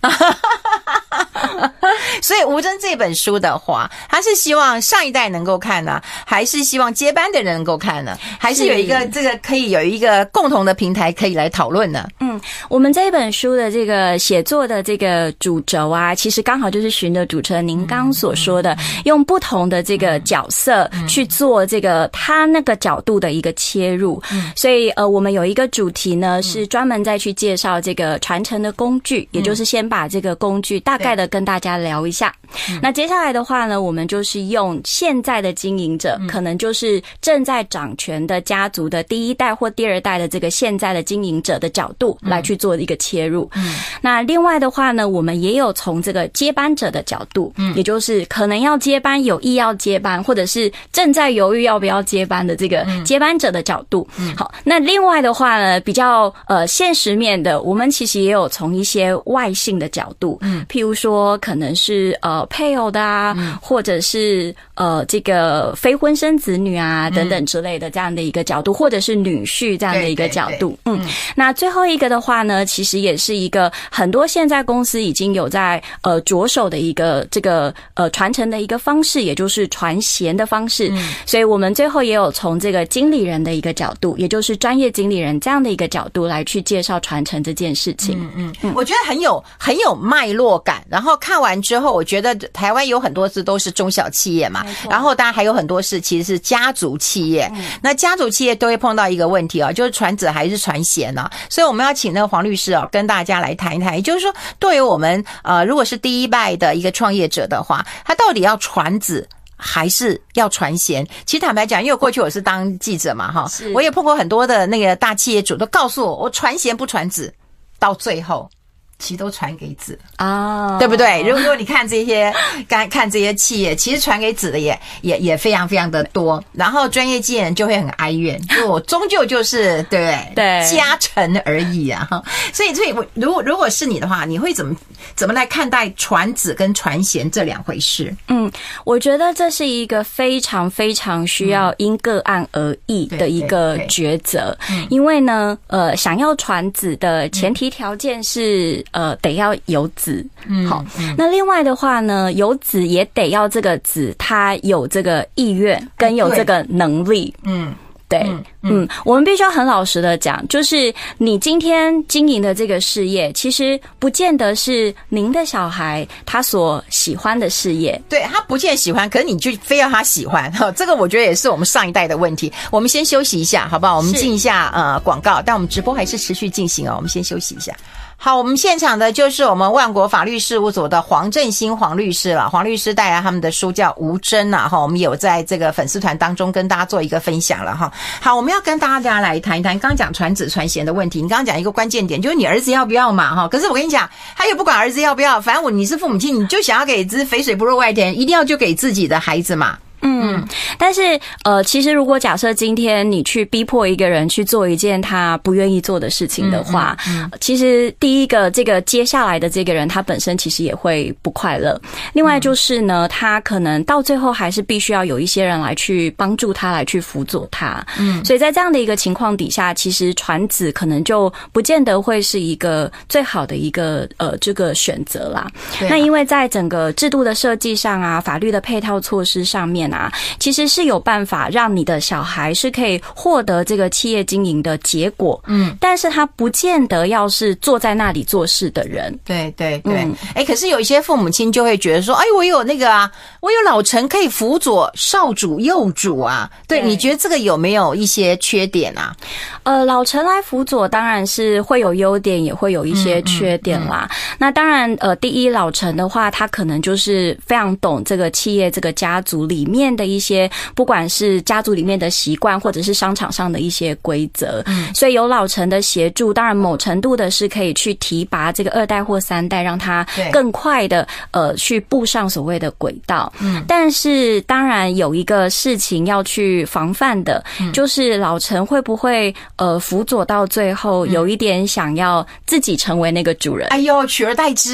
所以吴峥这本书的话，他是希望上一代能够看呢，还是希望接班的人能够看呢？还是有一个这个可以有一个共同的平台可以来讨论呢？ 嗯，我们这本书的这个写作的这个主轴啊，其实刚好就是循着主持人您刚所说的，用不同的这个角色去做这个他那个角度的一个切入。所以呃，我们有一个主题呢，是专门再去介绍这个传承的工具，也就是先把这个工具大概的跟大家聊一下。那接下来的话呢，我们就是用现在的经营者，可能就是正在掌权的家族的第一代或第二代的这个现在的经营者的角度来去做一个切入。嗯，那另外的话呢，我们也有从这个接班者的角度，嗯，也就是可能要接班、有意要接班，或者是正在犹豫要不要接班的这个接班者的角度。嗯，好，那另外的话呢，比较呃现实面的，我们其实也有从一些外性的角度，嗯，譬如说可能是呃配偶的啊，嗯，或者是呃这个非婚生子女啊等等之类的这样的一个角度，或者是女婿这样的一个角度。嗯，那最后一个的话呢，其实也是一个很多现在公司已经有在呃着手的一个这个呃传承的一个方式，也就是传衔的方式。嗯，所以我们最后也有从这个经理人的一个角度，也就是专业经理人这样的一个角度来去介绍传承这件事情。 嗯嗯，我觉得很有很有脉络感。然后看完之后，我觉得台湾有很多字都是中小企业嘛，然后当然还有很多是其实是家族企业。嗯，那家族企业都会碰到一个问题啊，就是传子还是传贤啊。所以我们要请那个黄律师啊，跟大家来谈一谈，也就是说，对于我们呃，如果是第一代的一个创业者的话，他到底要传子还是要传贤？其实坦白讲，因为过去我是当记者嘛，哈，我也碰过很多的那个大企业主都告诉我，我传贤不传子，到最后其实都传给子啊，对不对？如果如果你看这些，看看这些企业，其实传给子的也也也非常非常的多。然后专业经理人就会很哀怨，就我终究就是对不对？ 对， 家臣而已啊。所以，所以我如果如果是你的话，你会怎么怎么来看待传子跟传贤这两回事？嗯， 我觉得这是一个非常非常需要因个案而异的一个抉择，嗯，因为呢，呃，想要传子的前提条件是。呃，得要有子，嗯，好。嗯，那另外的话呢，有子也得要这个子，他有这个意愿跟有这个能力，嗯。对，嗯，嗯，我们必须要很老实的讲，就是你今天经营的这个事业，其实不见得是您的小孩他所喜欢的事业。 对，他不见喜欢，可是你就非要他喜欢，这个我觉得也是我们上一代的问题。我们先休息一下，好不好？我们进一下呃广告，但我们直播还是持续进行哦。我们先休息一下。好，我们现场的就是我们万国法律事务所的黄振兴黄律师了。黄律师带来他们的书叫《吴峥》啊，哈，我们有在这个粉丝团当中跟大家做一个分享了哈。好，我们要跟大家来谈一谈，刚刚讲传子传贤的问题，你刚刚讲一个关键点，就是你儿子要不要嘛哈。可是我跟你讲，他也不管儿子要不要，反正我你是父母亲，你就想要给只肥水不落外田，一定要就给自己的孩子嘛。 嗯，但是呃，其实如果假设今天你去逼迫一个人去做一件他不愿意做的事情的话，嗯嗯嗯，其实第一个这个接下来的这个人他本身其实也会不快乐。另外就是呢，他可能到最后还是必须要有一些人来去帮助他，来去辅佐他。嗯，所以在这样的一个情况底下，其实传子可能就不见得会是一个最好的一个呃这个选择啦。那因为在整个制度的设计上啊，法律的配套措施上面啊，其实是有办法让你的小孩是可以获得这个企业经营的结果，嗯，但是他不见得要是坐在那里做事的人。 对对对，哎、嗯欸，可是有一些父母亲就会觉得说，哎，我有那个啊，我有老陈可以辅佐少主幼主啊，对，你觉得这个有没有一些缺点啊？ 呃，老陈来辅佐当然是会有优点，也会有一些缺点啦。嗯嗯嗯、那当然，呃，第一，老陈的话，他可能就是非常懂这个企业这个家族里面的一些，不管是家族里面的习惯，或者是商场上的一些规则。嗯，所以有老陈的协助，当然某程度的是可以去提拔这个二代或三代，让他更快的呃去步上所谓的轨道。嗯，但是当然有一个事情要去防范的，嗯、就是老陈会不会呃辅佐到最后有一点想要自己成为那个主人？ 哎呦，取而代之啊！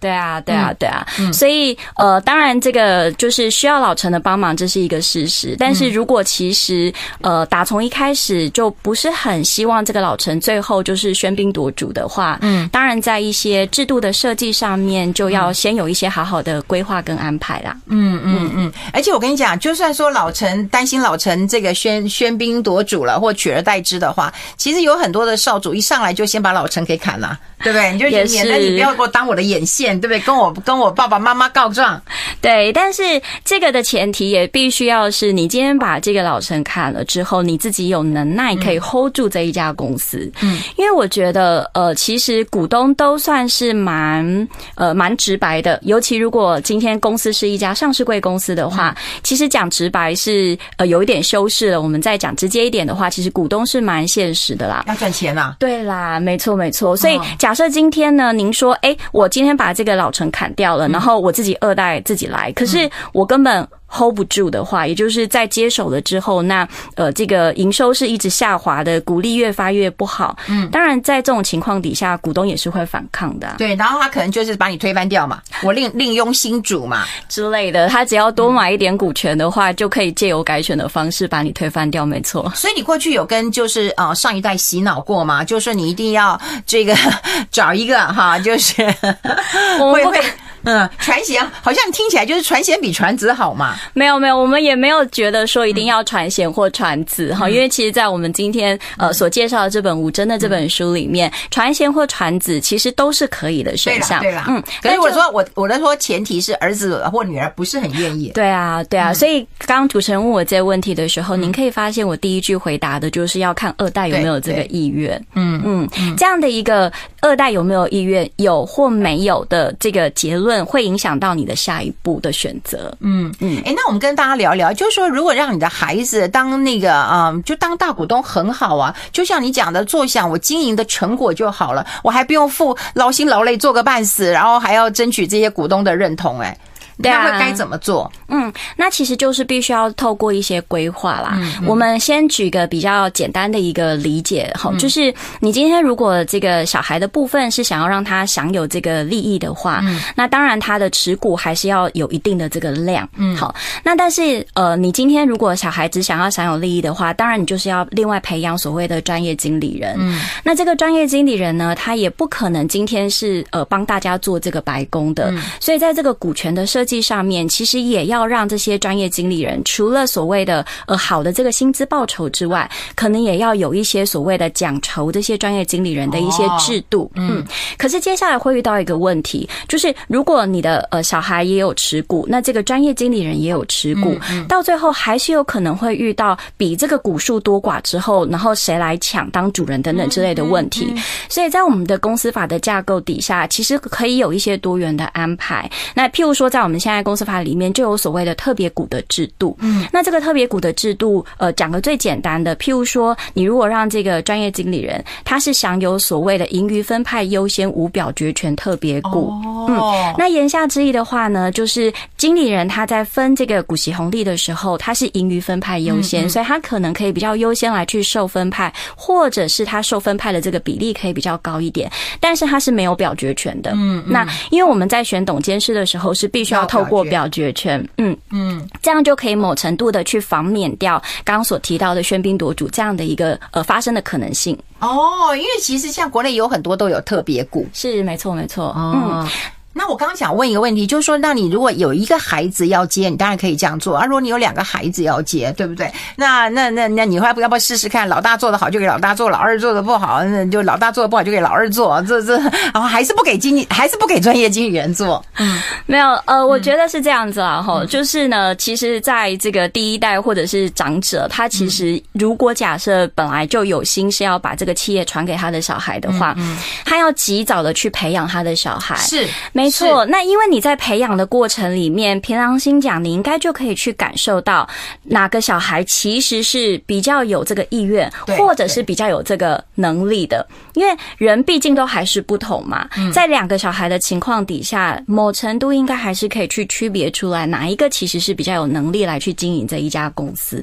对啊，对啊，对啊，嗯、所以呃，当然这个就是需要老陈的帮忙，这是一个事实。但是如果其实呃，打从一开始就不是很希望这个老陈最后就是喧宾夺主的话，嗯，当然在一些制度的设计上面，就要先有一些好好的规划跟安排啦。 嗯嗯嗯，而且我跟你讲，就算说老陈担心老陈这个喧喧宾夺主了，或取而代之的话，其实有很多的少主一上来就先把老陈给砍了，对不对？你就免得你不要给我当我的眼线。对不对？跟我跟我爸爸妈妈告状。 对，但是这个的前提也必须要是你今天把这个老陈砍了之后，你自己有能耐可以 hold 住这一家公司。嗯，因为我觉得呃，其实股东都算是蛮呃蛮直白的，尤其如果今天公司是一家上市柜公司的话，嗯、其实讲直白是呃有一点修饰了。我们再讲直接一点的话，其实股东是蛮现实的啦， 要赚钱啦。 对啦，没错没错。所以假设今天呢，您说，哎，我今天把这个老陈砍掉了，然后我自己二代自己来，可是我根本hold 不住的话，也就是在接手了之后，那呃这个营收是一直下滑的，股利越发越不好。嗯，当然在这种情况底下，股东也是会反抗的、啊。 对，然后他可能就是把你推翻掉嘛，我另另拥新主嘛之类的。他只要多买一点股权的话，嗯、就可以借由改选的方式把你推翻掉，没错。 所以你过去有跟就是呃上一代洗脑过吗？就是说你一定要这个找一个哈，就是我们不敢。 嗯，传贤好像听起来就是传贤比传子好嘛？ 没有没有，我们也没有觉得说一定要传贤或传子哈、嗯，因为其实，在我们今天呃所介绍的这本《武真》的这本书里面，传贤或传子其实都是可以的选项。 对啦，对啦，嗯。可是我说我我的说前提是儿子或女儿不是很愿意。 对啊，对啊，嗯、所以刚刚主持人问我这个问题的时候，嗯、您可以发现我第一句回答的就是要看二代有没有这个意愿。嗯嗯，这样的一个二代有没有意愿，有或没有的这个结论。会影响到你的下一步的选择。嗯嗯，哎、欸，那我们跟大家聊聊，就是说，如果让你的孩子当那个啊、嗯，就当大股东很好啊，就像你讲的，坐享我经营的成果就好了，我还不用付劳心劳累做个半死，然后还要争取这些股东的认同、欸，哎。那会该怎么做？ 嗯，那其实就是必须要透过一些规划啦。嗯嗯、我们先举个比较简单的一个理解哈、嗯，就是你今天如果这个小孩的部分是想要让他享有这个利益的话，嗯、那当然他的持股还是要有一定的这个量。嗯，好，那但是呃，你今天如果小孩只想要享有利益的话，当然你就是要另外培养所谓的专业经理人。嗯，那这个专业经理人呢，他也不可能今天是呃帮大家做这个白工的，嗯、所以在这个股权的设计上面，其实也要让这些专业经理人除了所谓的呃好的这个薪资报酬之外，可能也要有一些所谓的奖酬这些专业经理人的一些制度。哦、嗯，可是接下来会遇到一个问题，就是如果你的呃小孩也有持股，那这个专业经理人也有持股，嗯嗯、到最后还是有可能会遇到比这个股数多寡之后，然后谁来抢当主人等等之类的问题。嗯嗯嗯、所以在我们的公司法的架构底下，其实可以有一些多元的安排。那譬如说，在我们现在公司法里面就有所谓的特别股的制度。嗯，那这个特别股的制度，呃，讲个最简单的，譬如说，你如果让这个专业经理人，他是享有所谓的盈余分派优先无表决权特别股。哦，嗯，那言下之意的话呢，就是经理人他在分这个股息红利的时候，他是盈余分派优先，嗯嗯所以他可能可以比较优先来去受分派，或者是他受分派的这个比例可以比较高一点，但是他是没有表决权的。嗯，嗯那因为我们在选董监事的时候是必须要透过表决权，嗯嗯，这样就可以某程度的去防免掉刚刚所提到的喧宾夺主这样的一个呃发生的可能性。 哦，因为其实像国内有很多都有特别股， 是没错没错。 哦、嗯。那我刚刚想问一个问题，就是说，那你如果有一个孩子要接，你当然可以这样做啊。如果你有两个孩子要接，对不对？那那那那你要不要不要试试看？老大做得好就给老大做，老二做得不好，那就老大做得不好就给老二做。这这，然后还是不给经理，还是不给专业经理人做。嗯， 没有，呃，我觉得是这样子啊，哈、嗯，就是呢，其实在这个第一代或者是长者，他其实如果假设本来就有心是要把这个企业传给他的小孩的话，嗯嗯、他要及早的去培养他的小孩。 是。 没错，那因为你在培养的过程里面，凭良心讲，你应该就可以去感受到哪个小孩其实是比较有这个意愿，或者是比较有这个能力的。因为人毕竟都还是不同嘛，嗯、在两个小孩的情况底下，某程度应该还是可以去区别出来哪一个其实是比较有能力来去经营这一家公司的。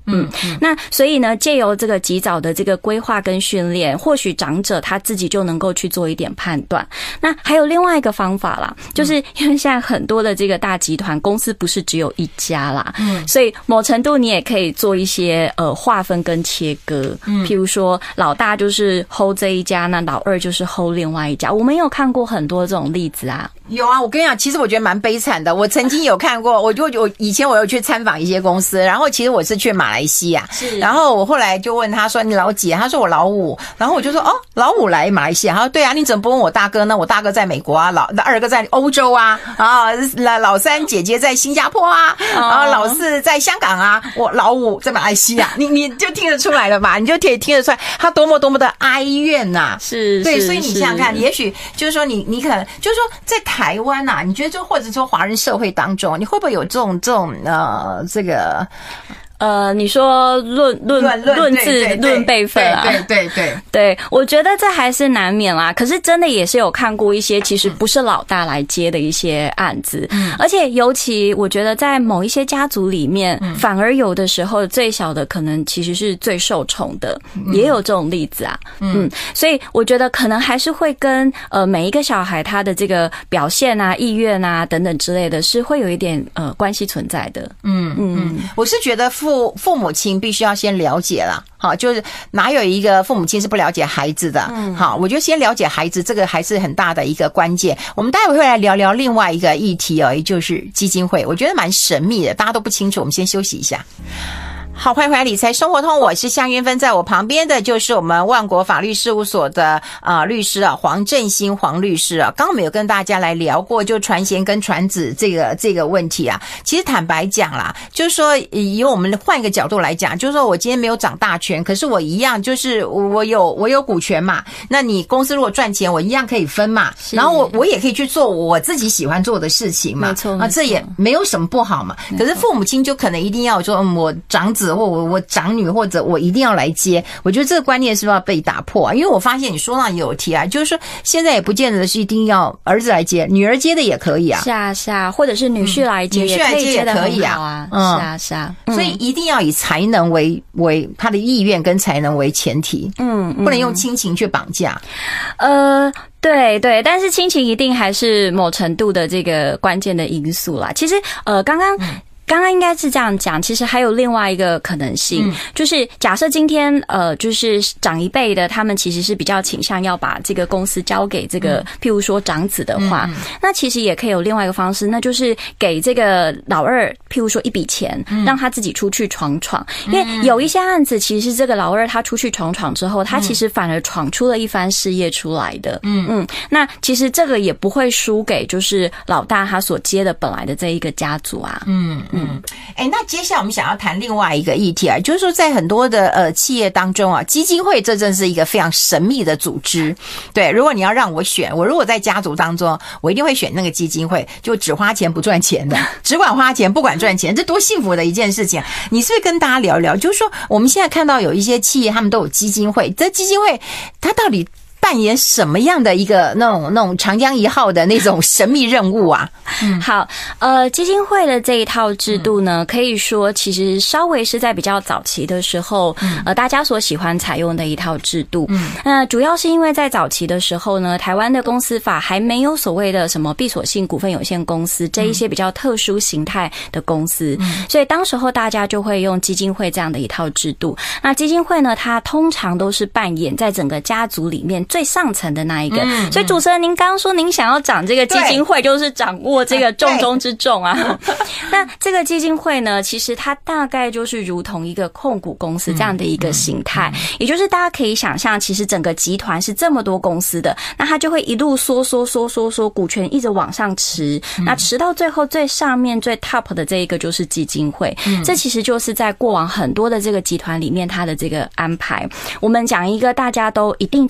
嗯，那所以呢，借由这个及早的这个规划跟训练，或许长者他自己就能够去做一点判断。那还有另外一个方法啦，就是因为现在很多的这个大集团公司不是只有一家啦，嗯，所以某程度你也可以做一些呃划分跟切割，嗯，譬如说老大就是 hold 这一家，那老二就是 hold 另外一家。我们有看过很多这种例子啊。 有啊，我跟你讲，其实我觉得蛮悲惨的。我曾经有看过，我就我以前我有去参访一些公司，然后其实我是去马来西亚，是，然后我后来就问他说你老几？他说我老五，然后我就说哦，老五来马来西亚，他说对啊，你怎么不问我大哥呢？我大哥在美国啊，老二哥在欧洲啊，啊，老三姐姐在新加坡啊，然后老四在香港啊，我老五在马来西亚，你你就听得出来了吧？你就可以听得出来他多么多么的哀怨呐、啊， 是， 对，所以你想想看，也许就是说你你可能就是说在台湾啊，你觉得就或者说华人社会当中，你会不会有这种这种呃这个？ 呃，你说论论论字论辈分啊， 对对对对，我觉得这还是难免啦。可是真的也是有看过一些其实不是老大来接的一些案子，嗯，而且尤其我觉得在某一些家族里面，嗯，反而有的时候最小的可能其实是最受宠的，嗯，也有这种例子啊，嗯，嗯，所以我觉得可能还是会跟呃每一个小孩他的这个表现啊、意愿啊等等之类的，是会有一点呃关系存在的， 嗯嗯，我是觉得。父父母亲必须要先了解啦，好，就是哪有一个父母亲是不了解孩子的，嗯，好，我觉得先了解孩子，这个还是很大的一个关键。我们待会会来聊聊另外一个议题哦，也就是基金会，我觉得蛮神秘的，大家都不清楚。我们先休息一下。好，欢迎回来理财生活通，我是夏云芬，在我旁边的就是我们万国法律事务所的呃律师啊，黄振兴黄律师啊。刚刚我们有跟大家来聊过，就传贤跟传子这个这个问题啊。其实坦白讲啦，就是说以我们换一个角度来讲，就是说我今天没有掌大权，可是我一样就是我有我有股权嘛。那你公司如果赚钱，我一样可以分嘛。然后我我也可以去做我自己喜欢做的事情嘛。 没错， 啊，这也没有什么不好嘛。可是父母亲就可能一定要说，嗯，我长子。或我我长女或者我一定要来接，我觉得这个观念是不是要被打破啊？因为我发现你说到也有提啊，就是说现在也不见得是一定要儿子来接，女儿接的也可以啊， 是啊是啊，或者是女婿来接， 嗯、女婿来接也可以啊，嗯，是啊是啊， 嗯、所以一定要以才能为为他的意愿跟才能为前提，嗯，不能用亲情去绑架， 呃。对对，但是亲情一定还是某程度的这个关键的因素啦。其实呃，刚刚。嗯刚刚应该是这样讲，其实还有另外一个可能性，嗯、就是假设今天呃，就是长一辈的他们其实是比较倾向要把这个公司交给这个，嗯、譬如说长子的话，嗯、那其实也可以有另外一个方式，那就是给这个老二，譬如说一笔钱，嗯、让他自己出去闯闯。因为有一些案子，其实这个老二他出去闯闯之后，他其实反而闯出了一番事业出来的。嗯嗯，那其实这个也不会输给就是老大他所接的本来的这一个家族啊。 嗯。嗯，哎，那接下来我们想要谈另外一个议题啊，就是说在很多的呃企业当中啊，基金会这真是一个非常神秘的组织。对，如果你要让我选，我如果在家族当中，我一定会选那个基金会，就只花钱不赚钱的，只管花钱不管赚钱，这多幸福的一件事情。你是不是跟大家聊一聊，就是说我们现在看到有一些企业他们都有基金会，这基金会它到底扮演什么样的一个那种那种长江一号的那种神秘任务啊？ 嗯，好，呃，基金会的这一套制度呢，可以说其实稍微是在比较早期的时候，嗯、呃，大家所喜欢采用的一套制度。嗯，那、呃、主要是因为在早期的时候呢，台湾的公司法还没有所谓的什么闭锁性股份有限公司这一些比较特殊形态的公司，嗯、所以当时候大家就会用基金会这样的一套制度。那基金会呢，它通常都是扮演在整个家族里面最上层的那一个，嗯、所以主持人您刚刚说您想要掌这个基金会，就是掌握这个重中之重啊。那这个基金会呢，其实它大概就是如同一个控股公司这样的一个形态，嗯嗯嗯、也就是大家可以想象，其实整个集团是这么多公司的，那它就会一路缩缩缩缩缩，股权一直往上持，嗯、那持到最后最上面最 top 的这一个就是基金会，嗯、这其实就是在过往很多的这个集团里面它的这个安排。我们讲一个大家都一定知道的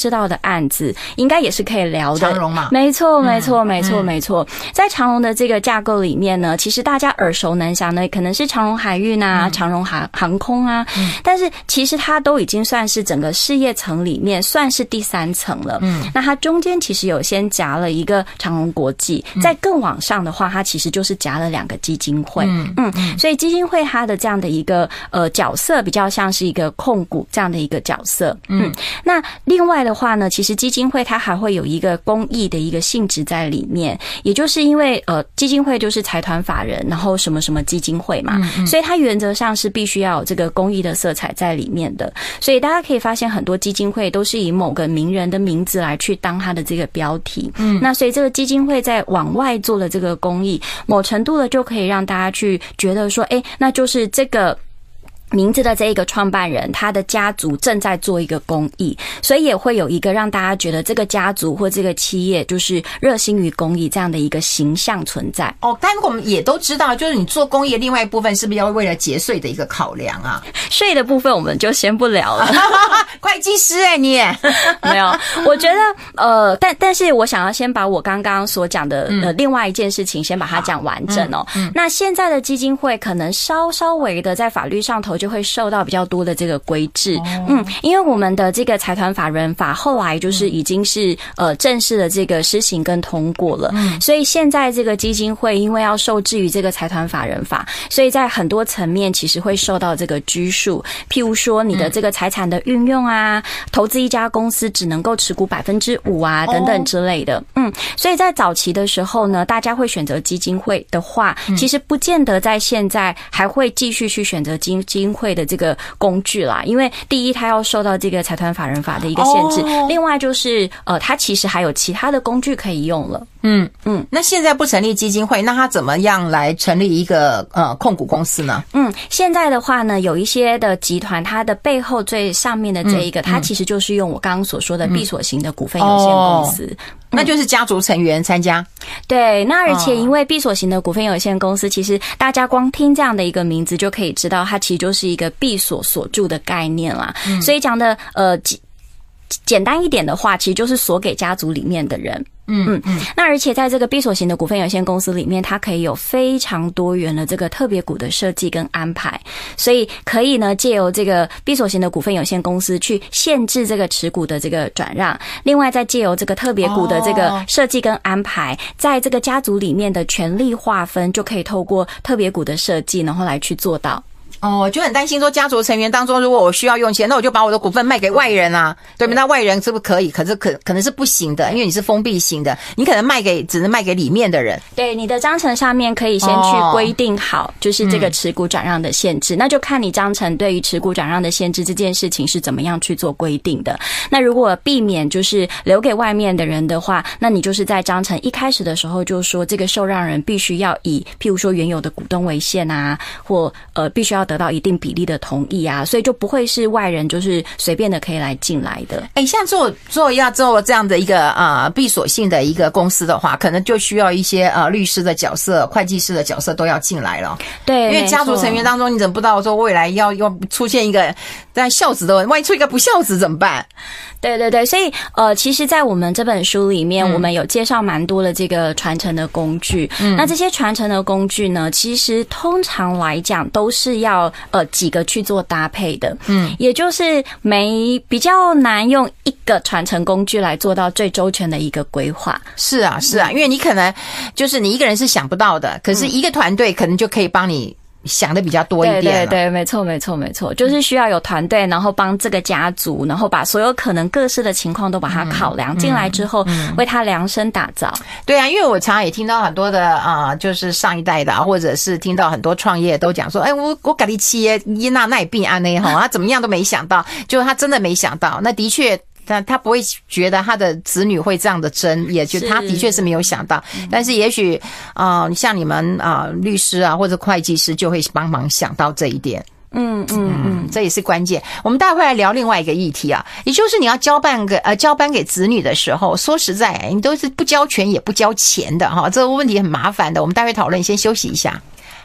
案子，应该也是可以聊的。 长荣嘛， 没错，没错，没错， 嗯、 没错。在长荣的这个架构里面呢，其实大家耳熟能详的可能是长荣海运啊、嗯、长荣航航空啊、嗯，但是其实它都已经算是整个事业层里面算是第三层了。嗯，那它中间其实有先夹了一个长荣国际，再更往上的话，它其实就是夹了两个基金会。嗯嗯，所以基金会它的这样的一个呃角色比较像是一个控股这样的一个角色。嗯，那另外的话呢，其实基金会它还会有一个公益的一个性质在里面，也就是因为呃基金会就是财团法人，然后什么什么基金会嘛，嗯嗯，所以它原则上是必须要有这个公益的色彩在里面的。所以大家可以发现很多基金会都是以某个名人的名字来去当它的这个标题。嗯，那所以这个基金会在往外做了这个公益，某程度的就可以让大家去觉得说，哎，那就是这个名字的这一个创办人，他的家族正在做一个公益，所以也会有一个让大家觉得这个家族或这个企业就是热心于公益这样的一个形象存在。 哦，但我们也都知道，就是你做公益的另外一部分是不是要为了节税的一个考量啊？ 税的部分我们就先不聊了。 会计师哎、欸，你没有？我觉得呃，但但是我想要先把我刚刚所讲的呃另外一件事情先把它讲完整哦。嗯嗯、那现在的基金会可能稍稍微的在法律上头就会受到比较多的这个规制。哦、嗯，因为我们的这个财团法人法后来就是已经是呃正式的这个施行跟通过了，嗯，所以现在这个基金会因为要受制于这个财团法人法，所以在很多层面其实会受到这个拘束，譬如说你的这个财产的运用啊，投资一家公司只能够持股百分之五啊，等等之类的。嗯，所以在早期的时候呢，大家会选择基金会的话，其实不见得在现在还会继续去选择基金会的这个工具啦，因为第一，它要受到这个财团法人法的一个限制，哦、另外就是呃，它其实还有其他的工具可以用了。 嗯嗯，那现在不成立基金会，那它怎么样来成立一个呃控股公司呢？ 嗯，现在的话呢，有一些的集团，它的背后最上面的这一个，嗯、它其实就是用我刚刚所说的闭锁型的股份有限公司。嗯哦那就是家族成员参加。 对，那而且因为闭锁型的股份有限公司，其实大家光听这样的一个名字就可以知道，它其实就是一个闭锁锁住的概念啦。嗯、所以讲的呃简单一点的话，其实就是锁给家族里面的人。嗯嗯嗯，那而且在这个闭锁型的股份有限公司里面，它可以有非常多元的这个特别股的设计跟安排，所以可以呢借由这个闭锁型的股份有限公司去限制这个持股的这个转让，另外再借由这个特别股的这个设计跟安排，在这个家族里面的权利划分，就可以透过特别股的设计，然后来去做到。 哦，就很担心说家族成员当中，如果我需要用钱，那我就把我的股份卖给外人啊，对吧？那外人是不是可以？可是可可能是不行的，因为你是封闭型的，你可能卖给只能卖给里面的人。 对，你的章程上面可以先去规定好，就是这个持股转让的限制，哦嗯、那就看你章程对于持股转让的限制这件事情是怎么样去做规定的。那如果避免就是留给外面的人的话，那你就是在章程一开始的时候就说，这个受让人必须要以譬如说原有的股东为限啊，或呃必须要得到一定比例的同意啊，所以就不会是外人就是随便的可以来进来的。 哎，像做做要做这样的一个呃闭锁性的一个公司的话，可能就需要一些呃律师的角色、会计师的角色都要进来了。 对， 因为家族成员当中，你怎么不知道说未来要要出现一个但孝子的问题，万一出一个不孝子怎么办？ 对对对，所以呃，其实，在我们这本书里面，嗯、我们有介绍蛮多的这个传承的工具。嗯，那这些传承的工具呢，其实通常来讲都是要呃几个去做搭配的。嗯，也就是没比较难用一个传承工具来做到最周全的一个规划。 是啊，是啊，因为你可能就是你一个人是想不到的，可是一个团队可能就可以帮你想的比较多一点。 对对对，没错没错没错，就是需要有团队，然后帮这个家族，然后把所有可能各式的情况都把它考量进来之后，嗯嗯、为它量身打造。 对啊，因为我常常也听到很多的啊、呃，就是上一代的、啊，或者是听到很多创业都讲说，哎，我我搞的企业伊娜奈病安呢哈，他怎么样都没想到，就他真的没想到，那的确。但他不会觉得他的子女会这样的争，也就他的确是没有想到。但是也许啊、呃，像你们啊、呃、律师啊或者会计师就会帮忙想到这一点。嗯嗯嗯，这也是关键。我们待会来聊另外一个议题啊，也就是你要交办给呃交班给子女的时候，说实在，你都是不交权也不交钱的哈，这个问题很麻烦的。我们待会讨论，先休息一下。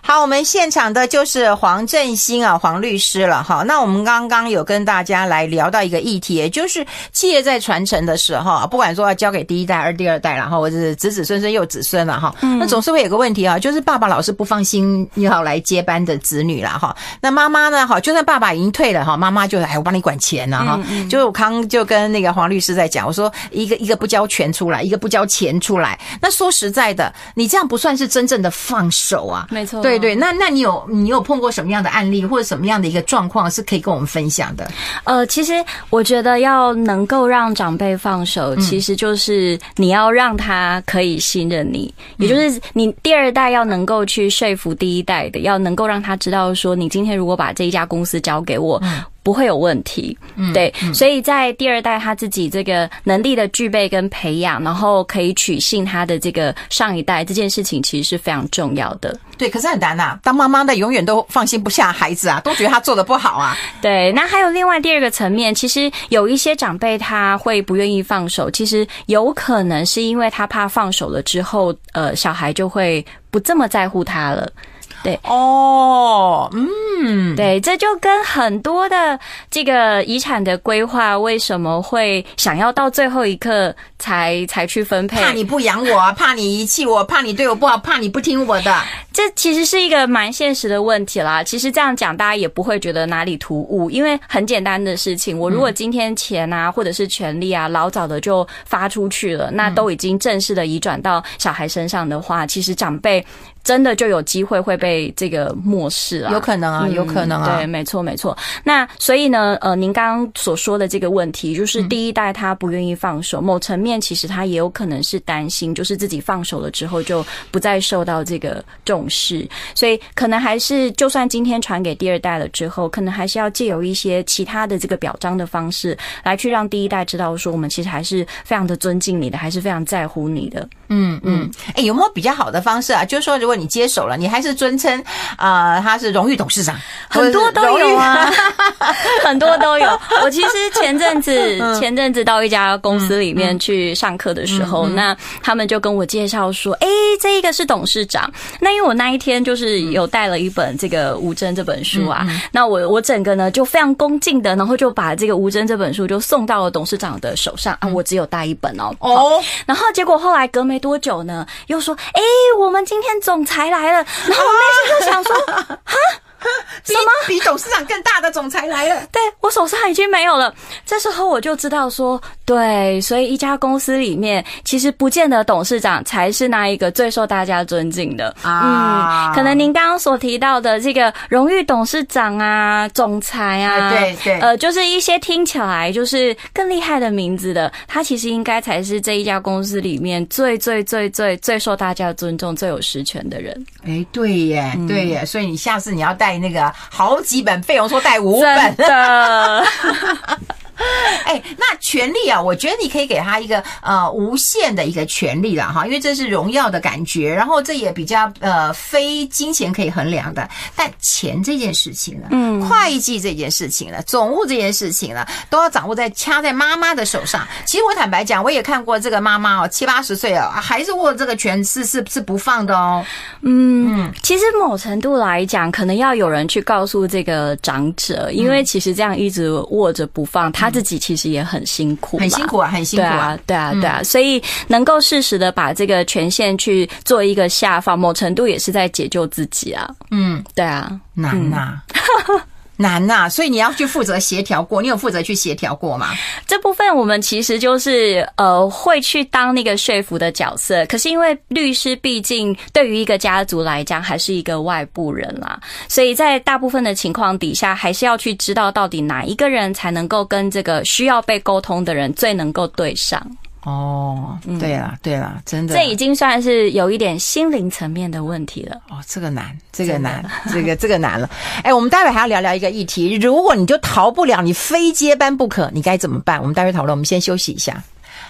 好，我们现场的就是黄振兴啊，黄律师了哈。那我们刚刚有跟大家来聊到一个议题，也就是企业在传承的时候，不管说要交给第一代、二第二代了哈，或者是子子孙孙又子孙了哈，那总是会有个问题啊，就是爸爸老是不放心要来接班的子女啦哈。那妈妈呢哈，就算爸爸已经退了哈，妈妈就哎我帮你管钱了哈。就我刚就跟那个黄律师在讲，我说一个一个不交权出来，一个不交钱出来，那说实在的，你这样不算是真正的放手啊。 没错， 对对，那那你有你有碰过什么样的案例或者什么样的一个状况是可以跟我们分享的？ 呃，其实我觉得要能够让长辈放手，其实就是你要让他可以信任你，嗯、也就是你第二代要能够去说服第一代的，要能够让他知道说，你今天如果把这一家公司交给我。嗯，不会有问题，嗯，对，嗯，所以在第二代他自己这个能力的具备跟培养，然后可以取信他的这个上一代，这件事情其实是非常重要的。 对，可是很难啊，当妈妈的永远都放心不下孩子啊，都觉得他做得不好啊。 对，那还有另外第二个层面，其实有一些长辈他会不愿意放手，其实有可能是因为他怕放手了之后，呃，小孩就会不这么在乎他了。对哦，嗯， 对，这就跟很多的这个遗产的规划为什么会想要到最后一刻才才去分配？ 怕你不养我，怕你遗弃我，怕你对我不好，怕你不听我的。 这其实是一个蛮现实的问题啦。其实这样讲，大家也不会觉得哪里突兀，因为很简单的事情，我如果今天钱啊，或者是权利啊，老早的就发出去了，那都已经正式的移转到小孩身上的话，其实长辈真的就有机会会被这个漠视啊， 有可能啊，有可能啊， 嗯、对，没错没错。那所以呢，呃，您刚刚所说的这个问题，就是第一代他不愿意放手，嗯、某层面其实他也有可能是担心，就是自己放手了之后就不再受到这个重视，所以可能还是就算今天传给第二代了之后，可能还是要借由一些其他的这个表彰的方式，来去让第一代知道说，我们其实还是非常的尊敬你的，还是非常在乎你的。 嗯嗯，哎、欸，有没有比较好的方式啊？就是说，如果你接手了，你还是尊称啊、呃，他是荣誉董事长， 很多都有啊，很多都有。我其实前阵子、嗯、前阵子到一家公司里面去上课的时候，嗯嗯、那他们就跟我介绍说，哎、欸，这一个是董事长。那因为我那一天就是有带了一本这个吴珍这本书啊，嗯嗯、那我我整个呢就非常恭敬的，然后就把这个吴珍这本书就送到了董事长的手上啊，我只有带一本哦。哦，然后结果后来隔没多久呢，又说，哎、欸，我们今天总裁来了，然后我内心就想说，哈。 什么比董事长更大的总裁来了？ 对，我手上已经没有了。这时候我就知道说，对，所以一家公司里面，其实不见得董事长才是那一个最受大家尊敬的啊。嗯，可能您刚刚所提到的这个荣誉董事长啊、总裁啊， 对对， 呃，就是一些听起来就是更厉害的名字的，他其实应该才是这一家公司里面最最最最最受大家尊重、最有实权的人。 哎，对耶，嗯、对耶，所以你下次你要带那个好几本，费用说带五本的。 哎，那权利啊，我觉得你可以给他一个呃无限的一个权利啦哈，因为这是荣耀的感觉，然后这也比较呃非金钱可以衡量的。但钱这件事情呢，嗯，会计这件事情呢，总务这件事情呢，都要掌握在掐在妈妈的手上。其实我坦白讲，我也看过这个妈妈哦，七八十岁哦，还是握这个权是是是不放的哦。 嗯，嗯其实某程度来讲，可能要有人去告诉这个长者，因为其实这样一直握着不放，他自己其实也很辛苦， 很辛苦啊，很辛苦啊， 对啊，对啊，对啊，嗯、所以能够适时的把这个权限去做一个下放，某程度也是在解救自己啊。嗯，对啊， 难呐、啊。嗯难呐、啊，所以你要去负责协调过，你有负责去协调过吗？ 这部分我们其实就是呃会去当那个说服的角色，可是因为律师毕竟对于一个家族来讲还是一个外部人啦，所以在大部分的情况底下，还是要去知道到底哪一个人才能够跟这个需要被沟通的人最能够对上。 哦，对啦，对啦，真的， 这已经算是有一点心灵层面的问题了。 哦，这个难，这个难，这个这个难了。哎，我们待会还要聊聊一个议题，如果你就逃不了，你非接班不可，你该怎么办？我们待会讨论，我们先休息一下。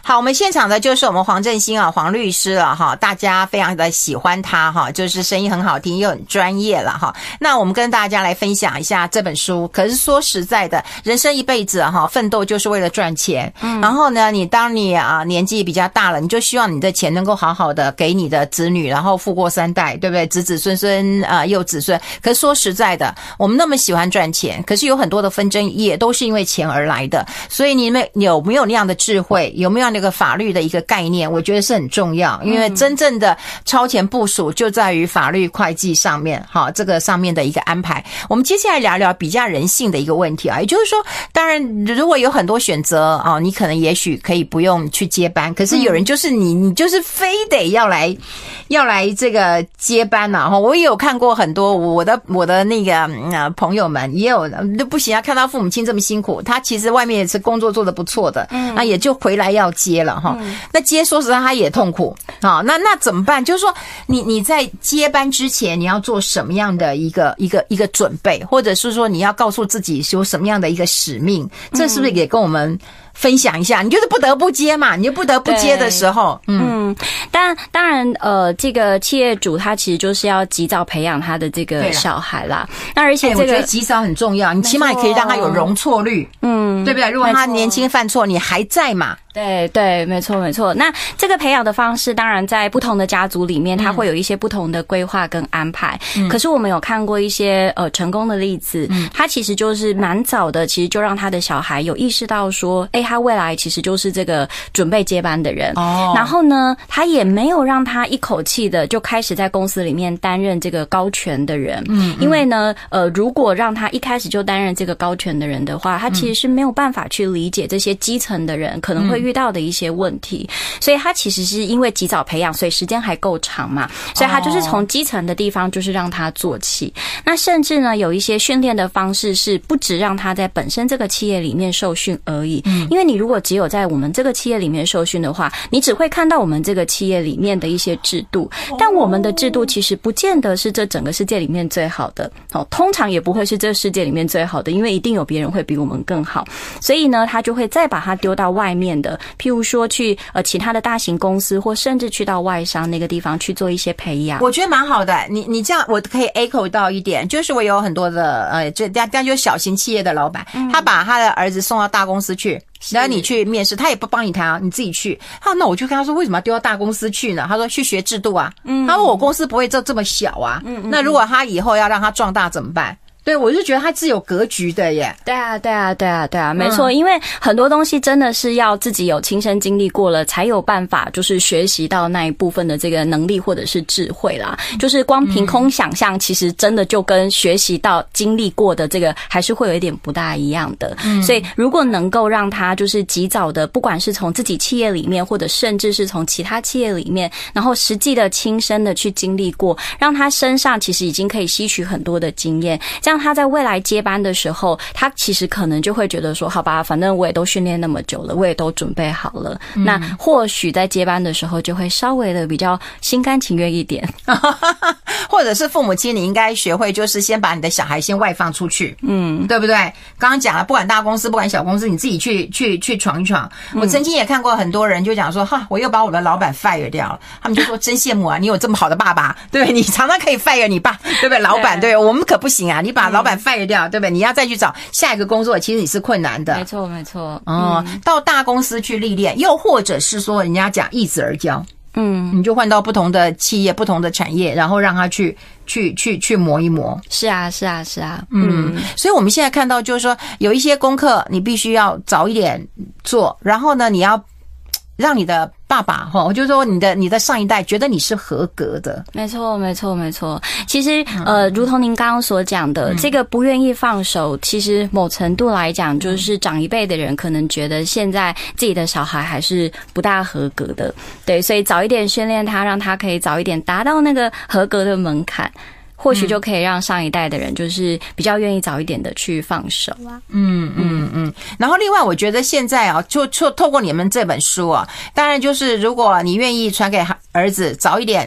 好，我们现场的就是我们黄振兴啊，黄律师了哈，大家非常的喜欢他哈，就是声音很好听又很专业了哈。那我们跟大家来分享一下这本书。可是说实在的，人生一辈子哈，奋斗就是为了赚钱。嗯，然后呢，你当你啊年纪比较大了，你就希望你的钱能够好好的给你的子女，然后富过三代，对不对？子子孙孙啊、呃，又子孙。可是说实在的，我们那么喜欢赚钱，可是有很多的纷争也都是因为钱而来的。所以你们有没有那样的智慧，有没有那个法律的一个概念，我觉得是很重要。因为真正的超前部署就在于法律会计上面，好，这个上面的一个安排。我们接下来聊聊比较人性的一个问题啊，也就是说，当然如果有很多选择啊，你可能也许可以不用去接班，可是有人就是你，你就是非得要来要来这个接班啊。我也有看过很多我的我的那个、嗯、朋友们也有都不行啊，看到父母亲这么辛苦，他其实外面也是工作做得不错的，嗯，那也就回来要接了哈。嗯、那接说实在他也痛苦啊，那那怎么办？就是说你你在接班之前你要做什么样的一个一个一个准备，或者是说你要告诉自己有什么样的一个使命，这是不是也跟我们分享一下？你就是不得不接嘛，你就不得不接的时候，嗯， 当当然，呃，这个企业主他其实就是要及早培养他的这个小孩啦。那而且这个、欸、 我觉得及早很重要，你起码也可以让他有容错率，嗯，对不对？如果他年轻犯错，你还在嘛？ 对对，没错没错。那这个培养的方式，当然在不同的家族里面，它会有一些不同的规划跟安排。嗯、可是我们有看过一些呃成功的例子，嗯，他其实就是蛮早的，其实就让他的小孩有意识到说，哎，他未来其实就是这个准备接班的人。哦。然后呢，他也没有让他一口气的就开始在公司里面担任这个高权的人。嗯。因为呢，呃，如果让他一开始就担任这个高权的人的话，他其实是没有办法去理解这些基层的人可能会遇到的一些问题，所以他其实是因为及早培养，所以时间还够长嘛，所以他就是从基层的地方就是让他做起。那甚至呢，有一些训练的方式是不只让他在本身这个企业里面受训而已，嗯，因为你如果只有在我们这个企业里面受训的话，你只会看到我们这个企业里面的一些制度，但我们的制度其实不见得是这整个世界里面最好的，哦，通常也不会是这世界里面最好的，因为一定有别人会比我们更好，所以呢，他就会再把它丢到外面的，譬如说去呃其他的大型公司，或甚至去到外商那个地方去做一些培养。 我觉得蛮好的，你你这样我可以 echo 到一点，就是我有很多的呃，这大家就小型企业的老板，嗯，他把他的儿子送到大公司去。然后你去面试，他也不帮你谈啊，你自己去。他那我就跟他说，为什么要丢到大公司去呢？他说去学制度啊。嗯，他说我公司不会这这么小啊。嗯，那如果他以后要让他壮大怎么办？对，我就觉得他是有格局的耶。 对啊，对啊，对啊，对啊，没错，嗯，因为很多东西真的是要自己有亲身经历过了，才有办法就是学习到那一部分的这个能力或者是智慧啦。就是光凭空想象，其实真的就跟学习到经历过的这个还是会有一点不大一样的。嗯，所以如果能够让他就是及早的，不管是从自己企业里面，或者甚至是从其他企业里面，然后实际的亲身的去经历过，让他身上其实已经可以吸取很多的经验。这样他在未来接班的时候，他其实可能就会觉得说，好吧，反正我也都训练那么久了，我也都准备好了，嗯，那或许在接班的时候就会稍微的比较心甘情愿一点。 或者是父母亲，你应该学会就是先把你的小孩先外放出去，嗯，对不对？刚刚讲了，不管大公司不管小公司，你自己去去去闯一闯。我曾经也看过很多人就讲说，哈，我又把我的老板 fire 掉了，他们就说真羡慕啊，你有这么好的爸爸，对不对？你常常可以 fire 你爸，对不对？老板，对，我们可不行啊，你把老板 fire 掉，对不对？你要再去找下一个工作，其实你是困难的。 没错，没错。 哦，嗯，到大公司去历练，又或者是说人家讲易子而教。嗯，你就换到不同的企业、不同的产业，然后让他去、去、去、去磨一磨。 是啊，是啊，是啊。 嗯，嗯，所以我们现在看到就是说，有一些功课你必须要早一点做，然后呢，你要让你的爸爸哈，我就说你的你的上一代觉得你是合格的。 没错，没错，没错。其实呃，如同您刚刚所讲的，嗯，这个不愿意放手，其实某程度来讲，就是长一辈的人可能觉得现在自己的小孩还是不大合格的，对，所以早一点训练他，让他可以早一点达到那个合格的门槛。或许就可以让上一代的人就是比较愿意早一点的去放手啊。 嗯嗯嗯。然后另外我觉得现在啊，就就透过你们这本书啊，当然就是如果你愿意传给儿子早一点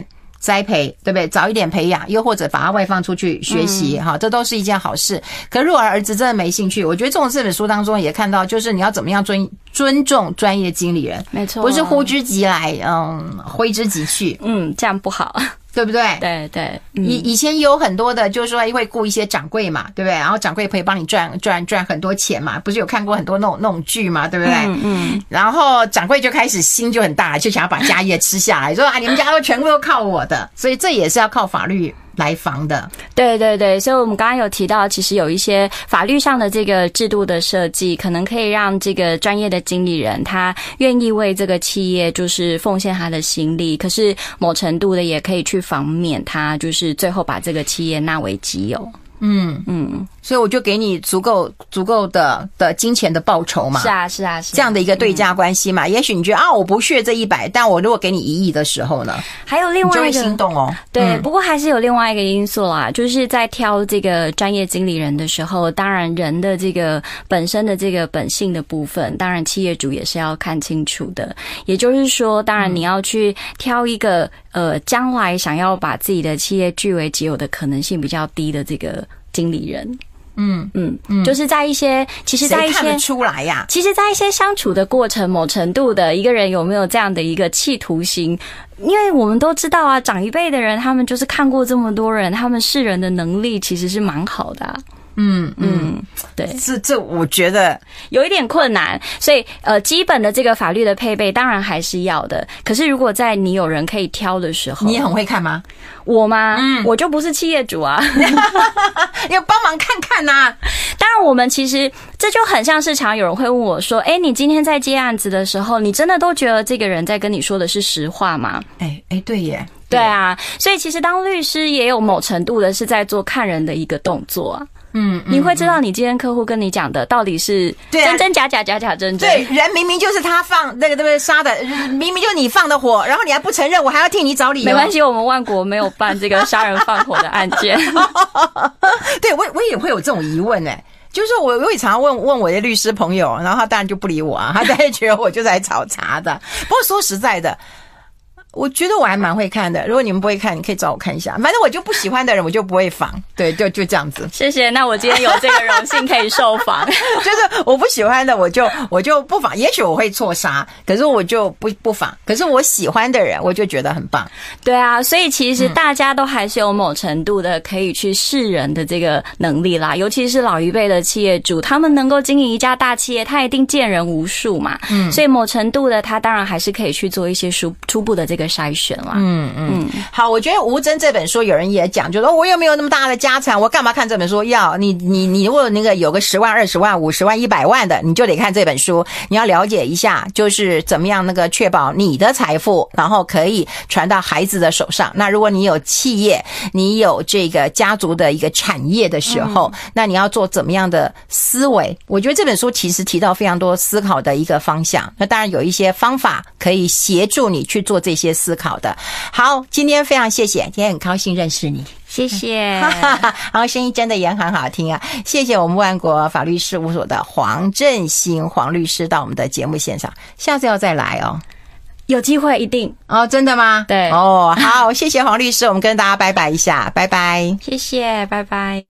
栽培，对不对？早一点培养，又或者把他外放出去学习，哈、嗯，这都是一件好事。可如果儿子真的没兴趣，我觉得这种这本书当中也看到，就是你要怎么样尊尊重专业经理人， 没错， 不是呼之即来，嗯，挥之即去， 嗯，这样不好。 对不对？ 对对， 嗯、以以前有很多的，就是说会雇一些掌柜嘛，对不对？然后掌柜可以帮你赚赚赚很多钱嘛，不是有看过很多那种那种剧嘛，对不对？ 嗯嗯。 然后掌柜就开始心就很大，就想要把家业吃下来，说啊，你们家都全部都靠我的，所以这也是要靠法律来防的。 对对对，所以我们刚刚有提到，其实有一些法律上的这个制度的设计，可能可以让这个专业的经理人他愿意为这个企业就是奉献他的心力，可是某程度的也可以去防免他就是最后把这个企业纳为己有。 嗯嗯，所以我就给你足够足够的的金钱的报酬嘛。 是啊是啊是啊， 这样的一个对价关系嘛。嗯、也许你觉得啊，我不屑这一百，但我如果给你一亿的时候呢， 还有另外一个， 你就会心动哦。 对、 嗯， 不过还是有另外一个因素啦，就是在挑这个专业经理人的时候，当然人的这个本身的这个本性的部分，当然企业主也是要看清楚的。也就是说，当然你要去挑一个、嗯、呃，将来想要把自己的企业据为己有的可能性比较低的这个经理人。嗯嗯嗯，就是在一些，其实在一些谁看得出来呀、啊？ 其实，在一些相处的过程，某程度的一个人有没有这样的一个企图心？因为我们都知道啊，长一辈的人，他们就是看过这么多人，他们识人的能力其实是蛮好的、啊。嗯嗯，对， 这这我觉得有一点困难，所以呃，基本的这个法律的配备当然还是要的。可是如果在你有人可以挑的时候， 你也很会看吗？ 我吗？嗯，我就不是企业主啊， 要帮忙看看呐、啊。 当然，我们其实这就很像是常有人会问我说：“哎，你今天在接案子的时候，你真的都觉得这个人在跟你说的是实话吗？” 哎哎，对耶。 对啊，所以其实当律师也有某程度的是在做看人的一个动作啊。嗯，你会知道你今天客户跟你讲的到底是真真假假假假真真。 对，人明明就是他放那个对不对杀的，明明就是你放的火，然后你还不承认，我还要替你找理由。 没关系，我们万国没有办这个杀人放火的案件。 对，我我也会有这种疑问哎、欸。就是我，我也常常问问我的律师朋友，然后他当然就不理我啊，他当然觉得我就是来找茬的。不过说实在的，我觉得我还蛮会看的。如果你们不会看，你可以找我看一下。反正我就不喜欢的人，我就不会访。对，就就这样子。 谢谢。那我今天有这个荣幸可以受访， 就是我不喜欢的，我就我就不访。也许我会错杀，可是我就不不访。可是我喜欢的人，我就觉得很棒。 对啊，所以其实大家都还是有某程度的可以去识人的这个能力啦。尤其是老一辈的企业主，他们能够经营一家大企业，他一定见人无数嘛。嗯，所以某程度的，他当然还是可以去做一些初初步的这个筛选啦。 嗯嗯，好，我觉得吴峥这本书有人也讲，就说我又没有那么大的家产，我干嘛看这本书？要你你你如果那个有个十万、二十万、五十万、一百万的，你就得看这本书。你要了解一下，就是怎么样那个确保你的财富，然后可以传到孩子的手上。那如果你有企业，你有这个家族的一个产业的时候，嗯、那你要做怎么样的思维？我觉得这本书其实提到非常多思考的一个方向。那当然有一些方法可以协助你去做这些思考的。好，今天非常谢谢，今天很高兴认识你。 谢谢， 然后声音真的也很好听啊！谢谢我们万国法律事务所的黄振兴黄律师到我们的节目现场，下次要再来哦， 有机会一定哦，真的吗？ 对， 哦，好，谢谢黄律师，我们跟大家拜拜一下，拜拜， 谢谢，拜拜。